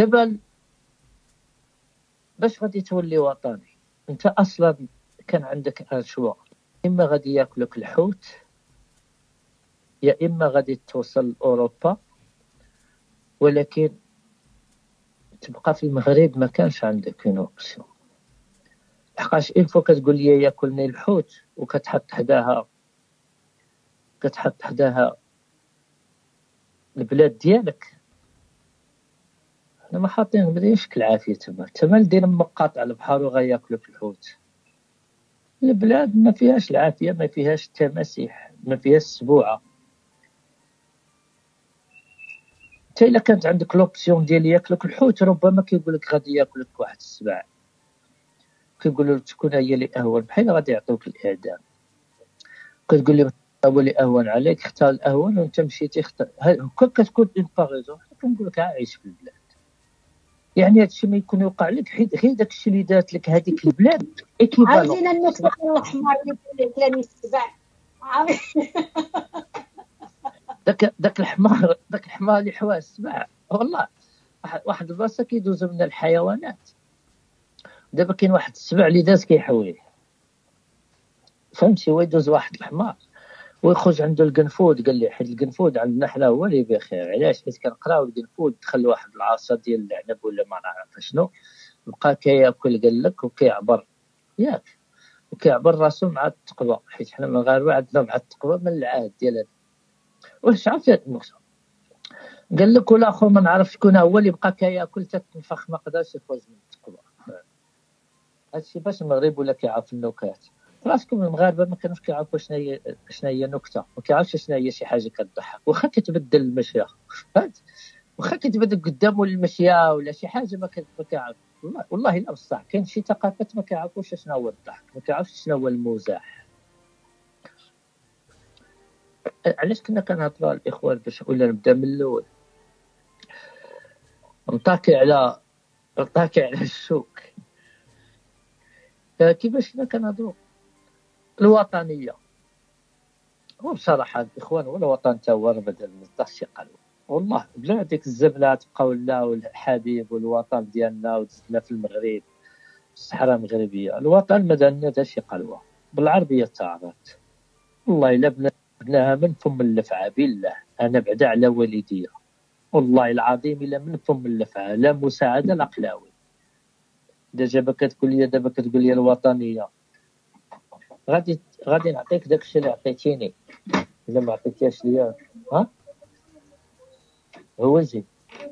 دابا باش غادي تولي وطني انت اصلا كان عندك شوا، اما غادي ياكلك الحوت يا اما غادي توصل لاوروبا، ولكن تبقى في المغرب ما كانش عندك اون اوبسيون. لحقاش ان فوا كتقول لي ياكلني الحوت وكتحط حداها كتحط حداها البلاد ديالك، حنا ما حاطين بدا شكل عافيه تما تما دير مقاطع البحر وغياكلك الحوت. البلاد ما فيهاش العافيه، ما فيهاش التماسيح، ما فيهاش السبوعه. حتى الا كانت عندك لوبسيون ديال ياكلك الحوت ربما كيقول لك غادي ياكلك واحد السبع، كيقولوا لك تكون هي اللي اهون، بحال غادي يعطيوك الاعدام. كتقول لي هو اللي اهون عليك، اختار الاهون وانت مشيتي اختار. هكا كتكون اون باغيزون. كنقول لك عايش في البلاد، يعني هادشي ما يكون يوقع لك حيت غير داكشي اللي دارت لك هذيك البلاد ايكيفالون. عاودينا النكته الاحمر اللي كلاني السبع. داك داك الحمار داك الحمار اللي حوا السبع والله واحد البلاصه كيدوزو من الحيوانات. دابا كاين واحد السبع اللي داز كيحويه، فهمتي؟ هو يدوز واحد الحمار ويخرج عنده القنفود. قال لي حيت القنفود عندنا حنا هو اللي بخير. علاش؟ حيت كنقراو القنفود دخل واحد العصا ديال العنب ولا ما نعرف شنو، بقى كياكل قال لك وكيعبر ياك وكيعبر راسو مع التقوى، حيت حنا المغاربه عندنا مع التقوى من العهد ديال. واش عرفت هاد النقطه؟ قال لك والاخر ما نعرف شكون هو اللي بقى كياكل تتنفخ ما قدرش يخرج من التقوى. هادشي باش المغرب ولا كيعرف النكات. راسكم المغاربه ما كانوش كيعرفوا شنو هي شنو هي نكته، ما كيعرفش شنو هي شي حاجه كتضحك. واخا كتبدل المشيه، فهمت؟ واخا كتبدل قدامه المشيه ولا شي حاجه ما كيعرف. والله والله لا بصح كاين شي ثقافات ما كيعرفوش شنو هو الضحك، ما كيعرفوش شنو هو المزاح. علاش كنا كنهضروا الاخوان باش ولا نبدا من الاول؟ نطاكي على نطاكي على الشوك. كيفاش كنا كنهضروا الوطنيه. هو بصراحه الاخوان ولا وطن تا هو بدل من شي قالوا والله بلا ديك الزبله تبقاو لنا والحبيب والوطن ديالنا ودزنا في المغرب الصحراء المغربيه. الوطن ما دارنا حتى شي قلوه بالعربيه تعرفت. والله الا بناها من فم اللفعه بالله انا بعدا على والديا، والله العظيم الا من فم اللفعه لا مساعده لا قلاوي. دابا كتقول لي دابا كتقول لي الوطنيه غادي غادي نعطيك داكشي اللي عطيتيني. الا ما عطيتيهاش ليا ها هو زين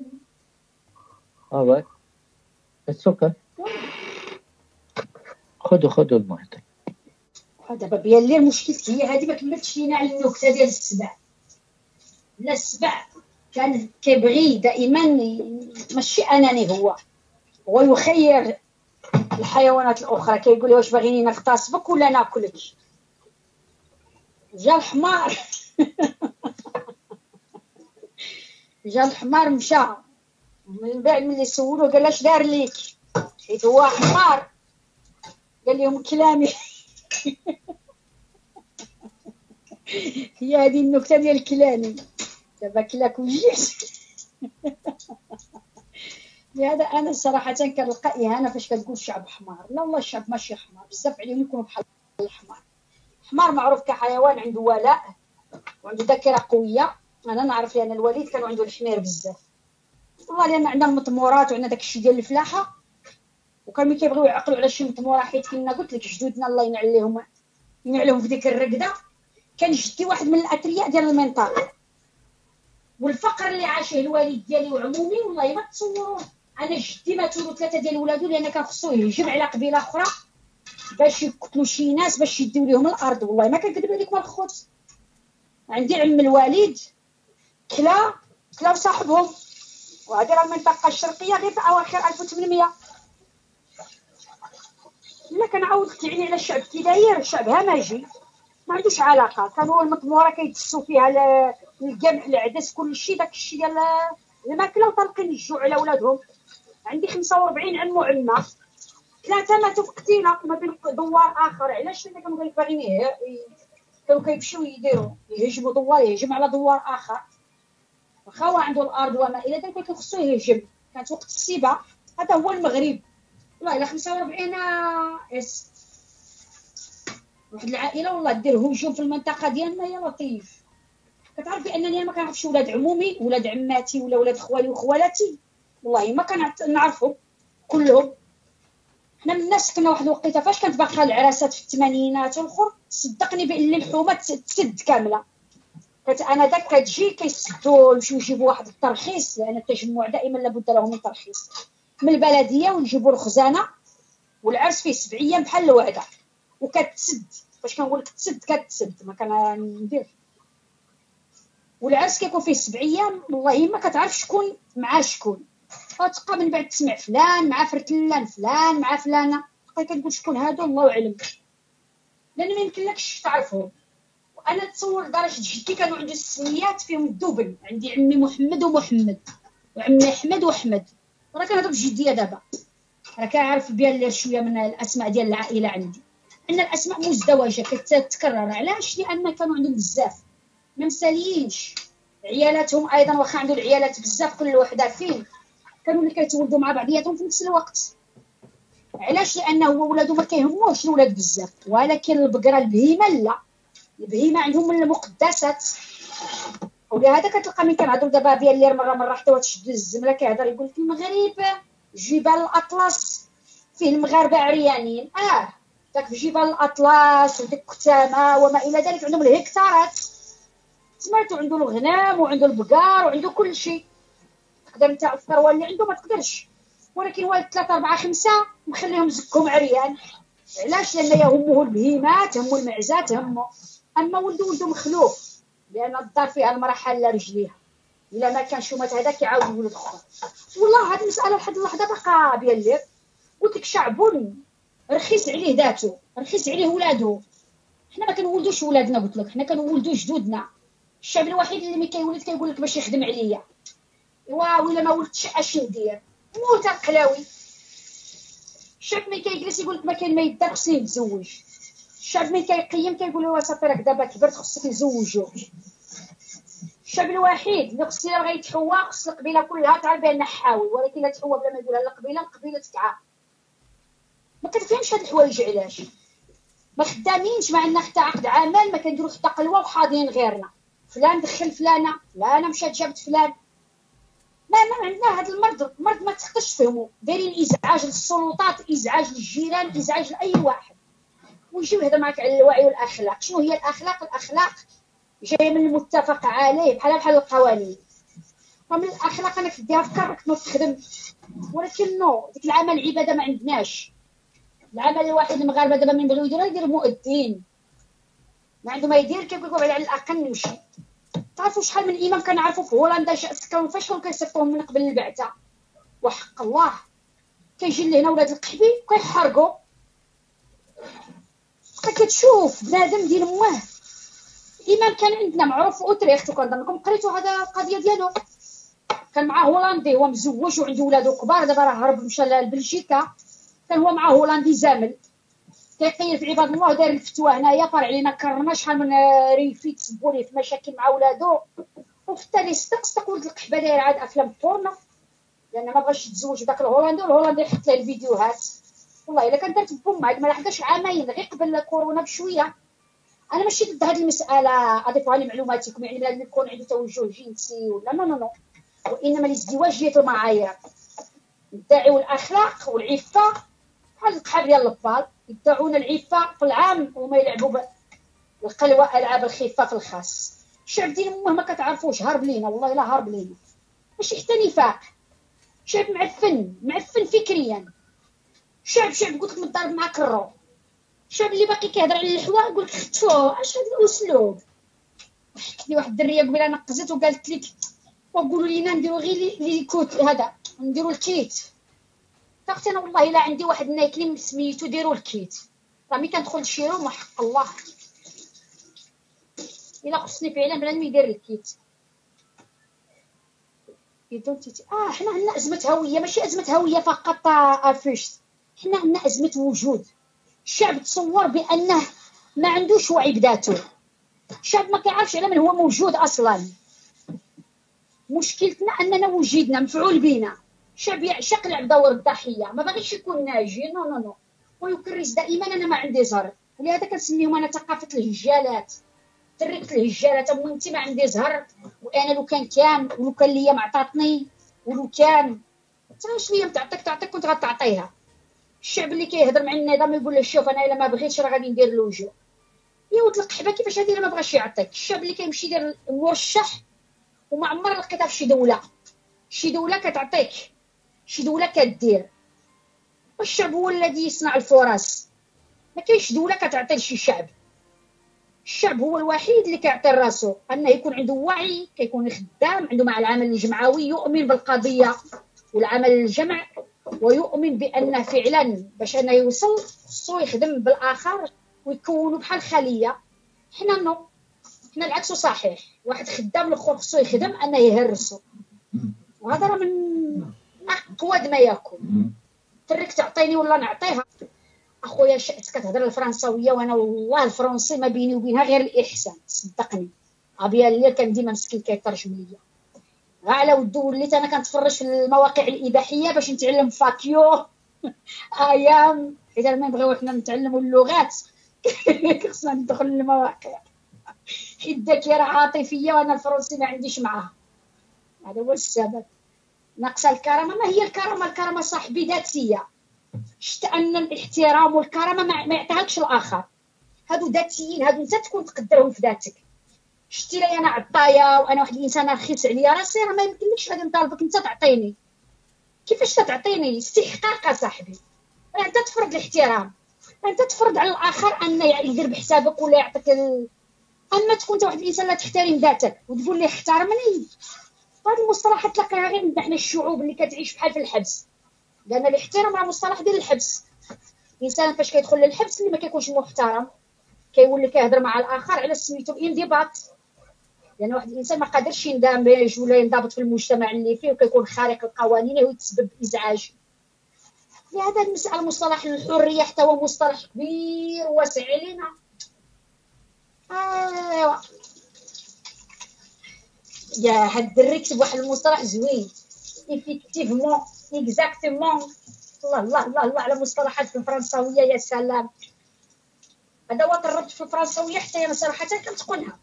اه واي السكر خذوا خذوا الماء. دابا بيان لي المشكل هي هذه. ما كملتش لينا على النكته ديال السبع. لا السبع كان كيبغي دائما ماشي اناني، هو هو يخير الحيوانات الاخرى، كيقول واش باغيني نغتصبك ولا ناكلك. جا الحمار جا الحمار مشى من بعد ملي سولو قال اش دار ليك، حيت هو حمار. قال لهم كلامي. هي هذه النكته ديال كلامي. دابا كلاك وجيت. لهذا انا صراحه كنلقى اهانه فاش كتقول الشعب حمار. لا والله الشعب ماشي حمار، بزاف عليهم يكونوا بحال الحمار. الحمار معروف كحيوان عنده ولاء وعنده ذاكره قويه. انا نعرف لان الوالد كانوا عنده الحمير بزاف والله، لان عندنا المطمورات وعندنا داك الشيء ديال الفلاحه، وكانوا كيبغيو يعقلوا على شي مطموره. حيت كنا قلت لك جدودنا الله ينعل لهم ينعل لهم في ديك الرقده. كان جدي واحد من الاثرياء ديال المنطقه، والفقر اللي عاشه الوالد ديالي وعمومي والله ما تصوروه. انا جدي ماتوا ثلاثه ديال ولادو لان كان خصو يهجم على قبيله اخرى باش يقتلوا شي ناس باش يديو لهم الارض. والله ما كنكذب عليكم الخوت. عندي علم الوالد كلا كلا وصاحبهم، وهذه راه المنطقه الشرقيه غير في اواخر ألف وثمانمية. الا كنعاود يعني على الشعب كي داير، الشعب همجي ما عندوش علاقه. كانوا المطموره كيدسوا فيها القمح العدس كل شيء، داك الشيء ديال الماكله، وطالقين الجوع على ولادهم. عندي خمسة وأربعين عم وعمه، ثلاثه ماتوا في قتيله ما بين دوار اخر. علاش؟ حنا كانوا باغيين كانوا كيمشيو يديروا يهجموا دوار، يهجم على دوار اخر. واخا هو عنده الارض وما الى ذلك كان خصو يهجم كانت وقت السيبه. هذا هو المغرب. والله الا خمسة وأربعين اس واحد العائله والله دير هجوم في المنطقه ديالنا يا لطيف. كتعرف بانني انا ما كنعرفش ولاد عمومي ولاد عماتي ولا ولاد خوالي وخوالاتي، والله ما كنعرفهم كلهم. حنا من الناس كنا واحد الوقيته فاش كانت باقا العراسات في الثمانينات والاخر، صدقني بان الحومه تسد كامله. كانت انا داك كتجي كيسدوا يمشيو يجيبوا واحد الترخيص، لان التجمع دائما لابد له من ترخيص من البلديه، ونجيبوا الخزانه والعرس فيه سبع ايام بحال الوعده وكتسد. فاش كنقول لك تسد كتسد ما كندير. والعرس كيكون فيه سبع ايام والله ما كتعرف شكون مع شكون، وتبقى من بعد تسمع فلان مع فرتلان فلان مع فلانه، تبقى كتقول شكون هادو الله اعلم، لان ما يمكنلكش تعرفهم. وانا تصور درجه جدي كانوا عندي السميات فيهم الدبل، عندي عمي محمد ومحمد وعمي احمد واحمد. راه كنهضر بجديه دابا، راه كنعرف بيان شويه من الاسماء ديال العائله عندي. ان الاسماء مزدوجه كتتكرر. علاش؟ لان كانوا عندهم بزاف ما مساليينش عيالاتهم ايضا، واخا عندهم العيالات بزاف كل وحده فين كانوا اللي كيتولدوا مع بعضياتهم في نفس الوقت. علاش؟ لانه ولادو ما كيهموش الولاد بزاف، ولكن البقره البهيمه لا، البهيمه عندهم من المقدسات. ولهذا كتلقى من كنهضروا دابا بيان اللي مره مره حتى تشد الزمله كيهضر يقول لك المغرب جبال الاطلس فيه المغاربه عريانين. اه داك في جبال الاطلس وديك كتامه وما الى ذلك عندهم الهكتارات، سمعتوا عنده الغنم وعنده البقار وعنده كل شيء. تقدر انت الثروه اللي عنده ما تقدرش، ولكن والد ثلاثة أربعة خمسة مخليهم زكهم عريان. علاش؟ لأن يهمه البهيمات، همو المعزات، همو. أما ولدو ولدو مخلوف، لأن الدار فيها المراحل رجليها، إلا ما كان شومات هذاك يعاود يولد أخرى. والله هذه المسألة لحد اللحظة باقا بيان الليل. قلت لك شعب رخيص عليه ذاته، رخيص عليه ولادو. حنا ما كنولدوش ولادنا، قلت لك حنا كنولدو جدودنا. الشعب الوحيد اللي ملي كيولد كيقول لك باش يخدم عليا، واو ولا ما ولدتش اش ندير، موت القلاوي. الشعب ملي كيجلس يقول لك ما كاين ما يدار خصني نتزوج. الشعب ملي كيقيم كيقول له صافي راك دابا كبرت خصك نزوجوك. الشعب الوحيد اللي خص الا بغى يتحوى خص القبيله كلها تعرف بان حاول، ولكن لا تحوى بلا ما يقولها القبيله، القبيله تتعاق. ما كتفهمش هاد الحوايج علاش ما خدامينش. ما عندنا حتى عقد عمل، ما كنديرو حتى قلوه وحاضرين غيرنا. فلان دخل فلانه، فلانه مشات جابت فلان. ما ما عندنا هذا المرض، المرض ما تقدرش تفهمو. دايرين ازعاج للسلطات، ازعاج للجيران، ازعاج لاي واحد. ونجي نهضر معك على الوعي والاخلاق. شنو هي الاخلاق؟ الاخلاق جايه من المتفق عليه بحال بحال القوانين. فمن الاخلاق انك دير افكارك ما تخدم، ولكن نو ديك العمل العباده ما عندناش. العمل الوحيد المغاربه دابا من بغيو يديروا يدير مؤذن، ما عنده ما يدير كيقول لك على الاقل نمشي. تعرفوا شحال من امام كنعرفوا في هولندا سكروا فاش كانوا كيصيفطوهم من قبل البعثه، وحق الله كيجي لهنا ولاد القحبي كيحرقوا. كتشوف بنادم ديال ماه. الامام كان عندنا معروف في اوتريخت، وكنظنكم قريتوا هذا القضيه ديالو. كان معاه هولندي، هو مزوج وعنده ولادو كبار، دابا راه هرب مشى لبلجيكا. كان هو معاه هولندي زامل كيقيل في عباد الله، داير الفتوى هنايا طالع علينا كرنا شحال من ريفي تسبوا ليه في مشاكل مع ولادو. وفي التالي صدق صدق ولد القحبه داير عاد افلام بورنو، لان ما بغاش يتزوج بداك الهولندي، والهولندي يحط له الفيديوهات. والله الا كان درت بوم عاد ما لحقاش عامين غير قبل كورونا بشويه. انا ماشي ضد هذه المساله، اضيفها لمعلوماتكم، يعني لازم يكون عنده توجه جنسي ولا نو نو نو، وانما الازدواج ديال المعايير. يدعوا الاخلاق والعفه بحال القحاب ديال البال، يدعون العفه في العام وما يلعبوا بالقلوه العاب الخفه في الخاص. الشعب ديال امه ما كتعرفوش، هارب لينا والله الا هارب لينا. ماشي حتى نفاق، شعب معفن معفن فكريا. شعب شعب قلت لك متضارب مع كرو. الشعب اللي باقي كيهضر على الحوا يقول لك خطفوه. اش هذا الاسلوب؟ حكيت لي واحد الدريه قبيله نقزت وقالت لك وقولوا لينا نديروا غير لي كوت هذا نديروا الكيت. قلت انا والله الا عندي واحد نايكلين سميتو ديروا الكيت، راه ملي كندخل لشيروم وحق الله الا خصني فعلا بنادم يدير الكيت. يدونتي اه حنا عندنا ازمه هويه، ماشي ازمه هويه فقط افيش، حنا عندنا ازمه وجود. الشعب تصور بانه ما عندوش وعي بذاته. الشعب ما كيعرفش على من هو موجود اصلا. مشكلتنا اننا وجدنا مفعول بينا. الشعب يعشق لعب دور الضحيه، ما باغيش يكون ناجي، نو نو نو، ويكرس دائما انا ما عندي زهر. ولهذا كنسميهم انا ثقافه الهجالات، تركت الهجالات. امو انت ما عندي زهر، وانا لو كان كان ولو كان ليا ما عطاتني، ولو كان حتى شويه تعطيك تعطيك كنت غتعطيها. الشعب اللي كيهضر مع النظام يقول له شوف انا الا ما بغيتش راه غادي ندير لوجو، يا ولد القحبه كيفاش هادي الا ما بغاش يعطيك. الشعب اللي كيمشي يدير مرشح وما عمر لقيتها في شي دوله، شي دوله كتعطيك، شي دوله كدير. والشعب هو الذي يصنع الفرص، ما كاينش دوله كتعطي لشي شعب. الشعب هو الوحيد اللي كيعطي راسو انه يكون عنده وعي، كيكون خدام، عنده مع العمل الجمعوي، يؤمن بالقضيه والعمل الجمع، ويؤمن بانه فعلا باش انه يوصل خصو يخدم بالاخر ويكونوا بحال خليه. حنا نو، حنا العكس صحيح، واحد خدام الاخر خصو يخدم انه يهرسو، وهذا راه من اقوى ما يكون. ترك تعطيني ولا نعطيها. اخويا شئت كتهضر الفرنساويه، وانا والله الفرنسي ما بيني وبينها غير الاحسان، صدقني. ابيا اللي كان ديما مسكين كيترجم ليا، على ودو وليت انا كنتفرج في المواقع الاباحيه باش نتعلم فاكيو ايام، اذا ما نبغيو حنا نتعلموا اللغات خصنا ندخل للمواقع، حيت الذاكره عاطفيه وانا الفرنسي ما عنديش معاها. هذا هو السبب. ناقصه الكرامه. ما هي الكرامه؟ الكرامه صاحبي ذاتيه. شت ان الاحترام والكرامه ما يعطيهاكش الاخر، هادو ذاتيين، هادو انت تكون تقدرهم في ذاتك. شتي لي انا عطايا وانا واحد الانسان رخيص عليا راسي، راه ما يمكنلكش غادي نطالبك انت تعطيني. كيفاش تعطيني؟ استحقاق صاحبي. انت تفرض الاحترام، انت تفرض على الاخر انه يدير بحسابك ولا يعطيك ال... اما تكون انت واحد الانسان لا تحترم ذاتك وتقول لي احترمني. هذه المصطلحات تلقاها غير عندنا حنا الشعوب اللي كتعيش بحال في الحبس، لان الاحترام راه مصطلح ديال الحبس. الانسان فاش كيدخل للحبس اللي ما كيكونش محترم كيولي كيهضر مع الاخر على سميتو الانضباط، لان واحد الانسان ما قادرش يندمج ولا ينضبط في المجتمع اللي فيه وكيكون خارق القوانين ويتسبب ازعاج. لهذا المسألة مصطلح الحريه حتى هو مصطلح كبير واسع علينا. ايوا يا هاد الدري كتب واحد المصطلح زوين، ايفيكتيفمون اكزاكتومون. الله الله الله الله على مصطلحات في الفرنساويه، يا سلام. هذا هو الربط في الفرنساويه حتى انا صراحه كنتقنها.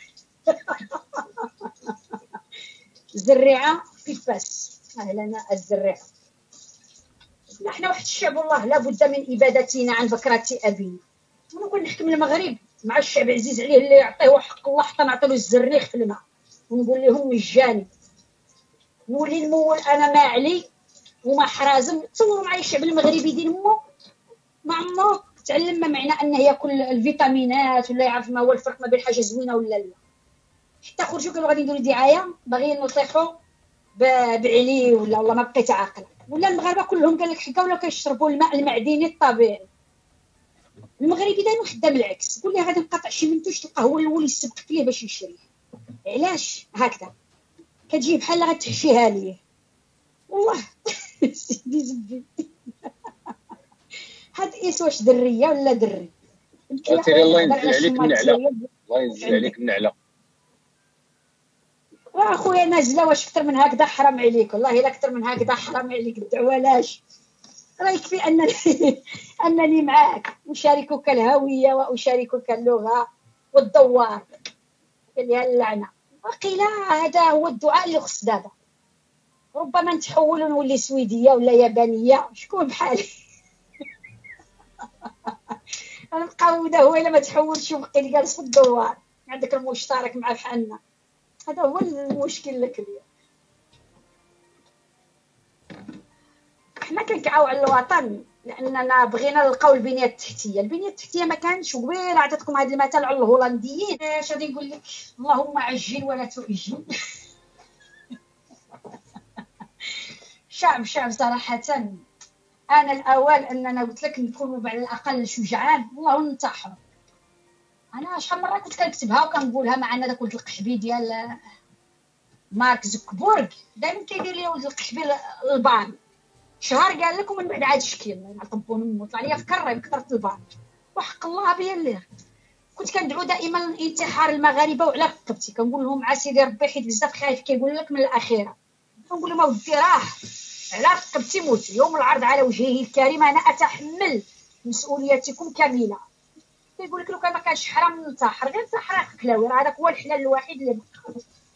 الزريعه بيباس، اهلا الزريعه. نحن واحد الشعب والله لابد من ابادتنا عن بكره ابينا. انا كون نحكم المغرب مع الشعب عزيز عليه اللي يعطيه حق الله حتى نعطيو الزريخ في الماء ونقول لهم مجاني، نولي نمول انا ما علي وما حرازم. تصوروا معايا الشعب المغربي ديال مو ما عمره تعلم ما معنى انه ياكل الفيتامينات ولا يعرف ما هو الفرق ما بين حاجه زوينه ولا لا. حتى خرجوا قالوا غادي نديروا دعايه باغيين نطيحوا بعلي ولا والله ما بقيت عاقله. ولا المغاربه كلهم قال لك حكا ولا كيشربوا الماء المعدني الطبيعي. المغربي دائما خدام العكس، يقول لي غادي نقاطع شي منتوج تلقاه هو الاول يسبق فيه باش يشري. علاش هكذا؟ كتجي بحال غتحشيها ليه والله. سيدي زبي هاد إيس واش دريه ولا دري؟ قلتي لي الله ينزل عليك النعله، الله ينزل عليك النعله. واخويا نازله واش اكثر من هكذا حرام عليك، والله الا اكثر من هكذا حرام عليك الدعوه. لاش راه يكفي انني انني معاك، اشاركك الهويه واشاركك اللغه والدوار اللي اللعنه. وقيل هذا هو الدعاء اللي خص دابا. ربما نتحول ونولي سويديه ولا يابانيه، شكون بحالي؟ انا مقاوده هو الا ما تحولش وبقيت جالس في الدوار عندك المشترك مع بحالنا. هذا هو المشكل الكبير. حنا كنكعاو على الوطن لاننا بغينا نلقاو البنيه التحتيه. البنيه التحتيه ما كانش قبيل. عطيتكم هذا المثال على الهولنديين. اش غادي نقول لك؟ اللهم عجل ولا تؤجل. شعب شعب صراحه انا الاول اننا قلت لك نكونوا على الاقل شجعان والله ننتحر. انا شحال مره كنت كنكتبها وكنقولها معنا داك ولد القحبي ديال مارك زوكربيرغ دائما كيدير لي ولد القحبي البان شهر قال لكم من بعد عاد شكل نعطبون امو طلع لي في كره بكثره البان. وحق الله بيا اللي كنت كندعو دائما انتحار المغاربه وعلى رقبتي كنقول لهم عا سيدي ربي حيت بزاف خايف كيقول لك من الاخيره. كنقول لهم اودي راه على رقبتي موت. يوم العرض على وجهه الكريم انا اتحمل مسؤوليتكم كامله. كيقول لك لو كان ما كانش حرام ننتحر، غير انتحر كلاوي، راه هذاك هو الحلال الوحيد اللي بقى.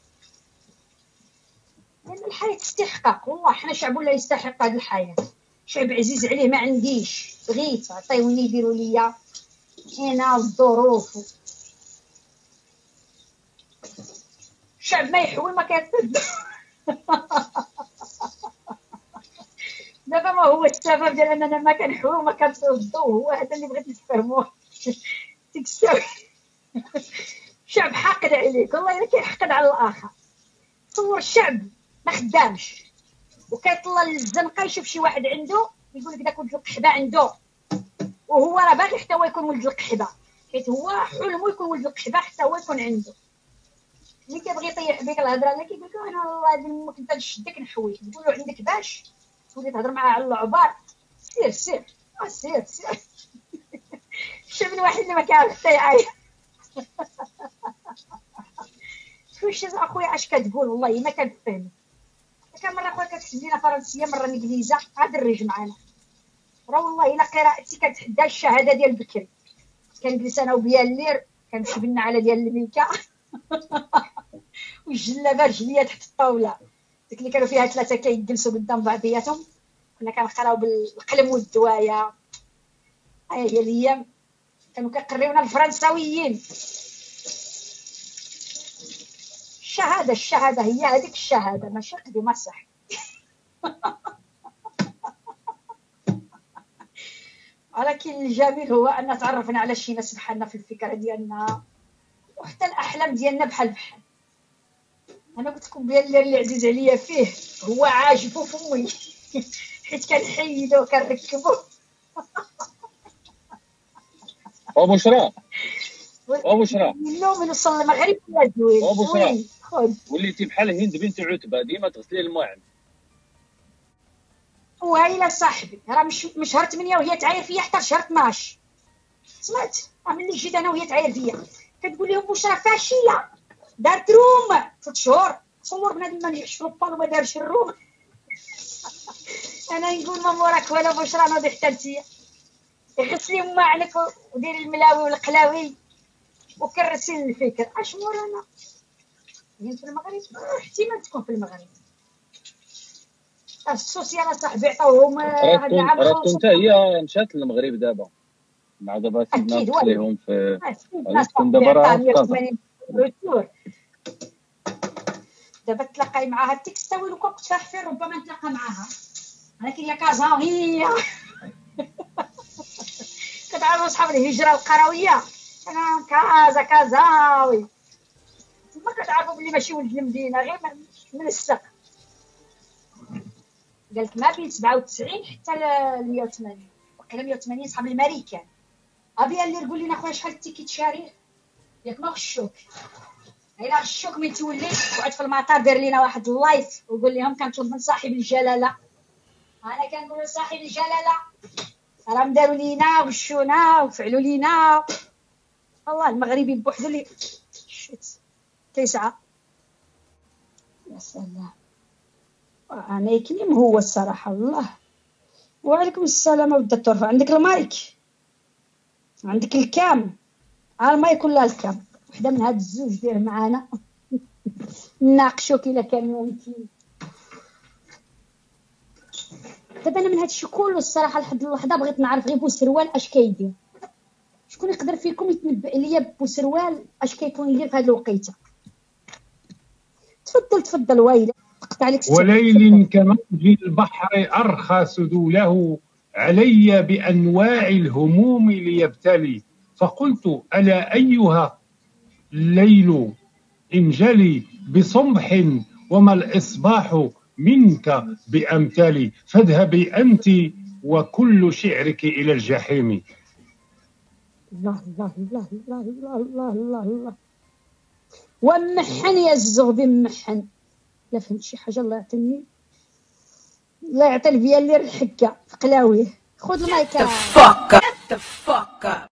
لان الحياه تستحقق، والله حنا شعب ولا يستحق هذه الحياه، شعب عزيز عليه ما عنديش، بغيت عطيوني يديروا ليا هنا الظروف. الشعب ما يحول ما كيتصدق. دابا ما هو السبب ديال اننا ما كنحول وما كنتصدقوا، هو هذا اللي بغيت نفهموه. تكساوي الشعب حاقد عليك، والله الا كيحقد على الاخر. تصور الشعب ما خدامش وكيطلع للزنقه يشوف شي واحد عنده يقول لك داك ولد القحبه عنده، وهو راه باغي حتى هو يكون ولد القحبه، حيت هو حلمه يكون ولد القحبه حتى هو يكون عنده. ملي كيبغي يطيح بك الهضره لا كيقول لك انا والله امك انت نشدك نحويك، تقول له عندك باش تولي تهضر معاه على العبار. سير سير اه سير سير. شوف الواحد اللي ما كيعرف حتى يعيط. واش اخويا اش كتقول؟ والله ما كنفهم. كان مره اخويا كتحسب لينا فرنسيه مره انجليزه، عاد الرج معانا. راه والله الا قراءتي كتحدى الشهاده ديال بكري. كنجلس انا وبيا اللير كنمشي بنا على ديال الميكا. والجلابه رجليه تحت الطاوله، ديك اللي كانوا فيها ثلاثه كيجلسوا قدام بعضياتهم، كنا كنقراو بالقلم والدوايه. هاي هي الايام كانوا كيقريونا الفرنساويين. الشهاده الشهاده هي هذيك الشهاده، ماشي قديمه صح. ولكن الجميل هو ان تعرفنا على شي ناس بحالنا في الفكره ديالنا وحتى الاحلام ديالنا بحال بحال. انا قلت لكم بان اللي عزيز عليا فيه هو عاجبو فمي، حيت كنحيدو وكنركبو. ابو شرا ابو شرا اليوم نوصل المغرب يا زوين. ابو شرا خذ وليتي بحال هند بنت عتبه، ديما تغسلي الماعن. وهايله صاحبي، راه مش من شهر ثمانية وهي تعاير فيا حتى شهر اثناش. سمعت راه ملي جيت انا وهي تعاير فيا كتقول لهم واش راه فاشيه دارت روم ست شهور. تصور بنادم ما نجحش في البال وما دارش الروم. انا نقول ما موراك ولا بشرى نوضي حتى انتيا غسلي ماعنك وديري الملاوي والقلاوي وكرسي الفكر. اش مورانا هنا في المغرب؟ احتمال تكون في المغرب. السوسيال صاحبي عطاوهم هذا العام راه كنت هي مشات للمغرب دابا مع دابا سيدنا نخليهم في كون دابا راه دابا تلاقاي معاها التكستاوي لو كنت فاحفين ربما نتلاقى معاها، ولكن يا كازاويه. كتعرفوا صحاب الهجره القرويه، انا كازا كازاوي ما كتعرفوا بلي ماشي ولد المدينه غير من السق. قالت ما بين سبعة وتسعين حتى ل مية وثمانين، وقيلا مية وثمانين صحاب الامريكان. ابي اللي يقول لنا خويا شحال التيكيت شاريه ياك ما غشوك. الا غشوك ملي تولي وقعد في المطار دير لينا واحد اللايف وقول لهم كنطلب من صاحب الجلاله. انا كنقول لصاحب الجلاله راهم داروا لينا وغشونا وفعلوا لينا. والله المغربي بوحدو اللي شت كيسعى. يا سلام انا يكلم هو الصراحه. والله وعليكم السلام ودي الطرفه. عندك المايك عندك الكام؟ ها المايك ولا الكام؟ وحده من هاد الزوج دير معانا ناقشوك الا كان ممكن. دابا انا من هاد الشيء كله الصراحه لحد اللحظه بغيت نعرف غير بوسروال اش كيدير. شكون يقدر فيكم يتنبأ ليا بوسروال اش كيكون يدير في هاد الوقيته؟ تفضل تفضل ويلي قطع عليك. وليل كموج البحر أرخى سدوله علي بأنواع الهموم ليبتلي، فقلت ألا أيها الليل انجلي بصبح وما الإصباح منك بأمتلي، فاذهبي أنت وكل شعرك إلى الجحيم. الله الله الله الله الله الله الله الله. ومحن يا الزغبي محن. لا فهمت شي حاجه الله يعطيني الله يعطي البيا اللي الحكه في قلاويه. خذ المايك.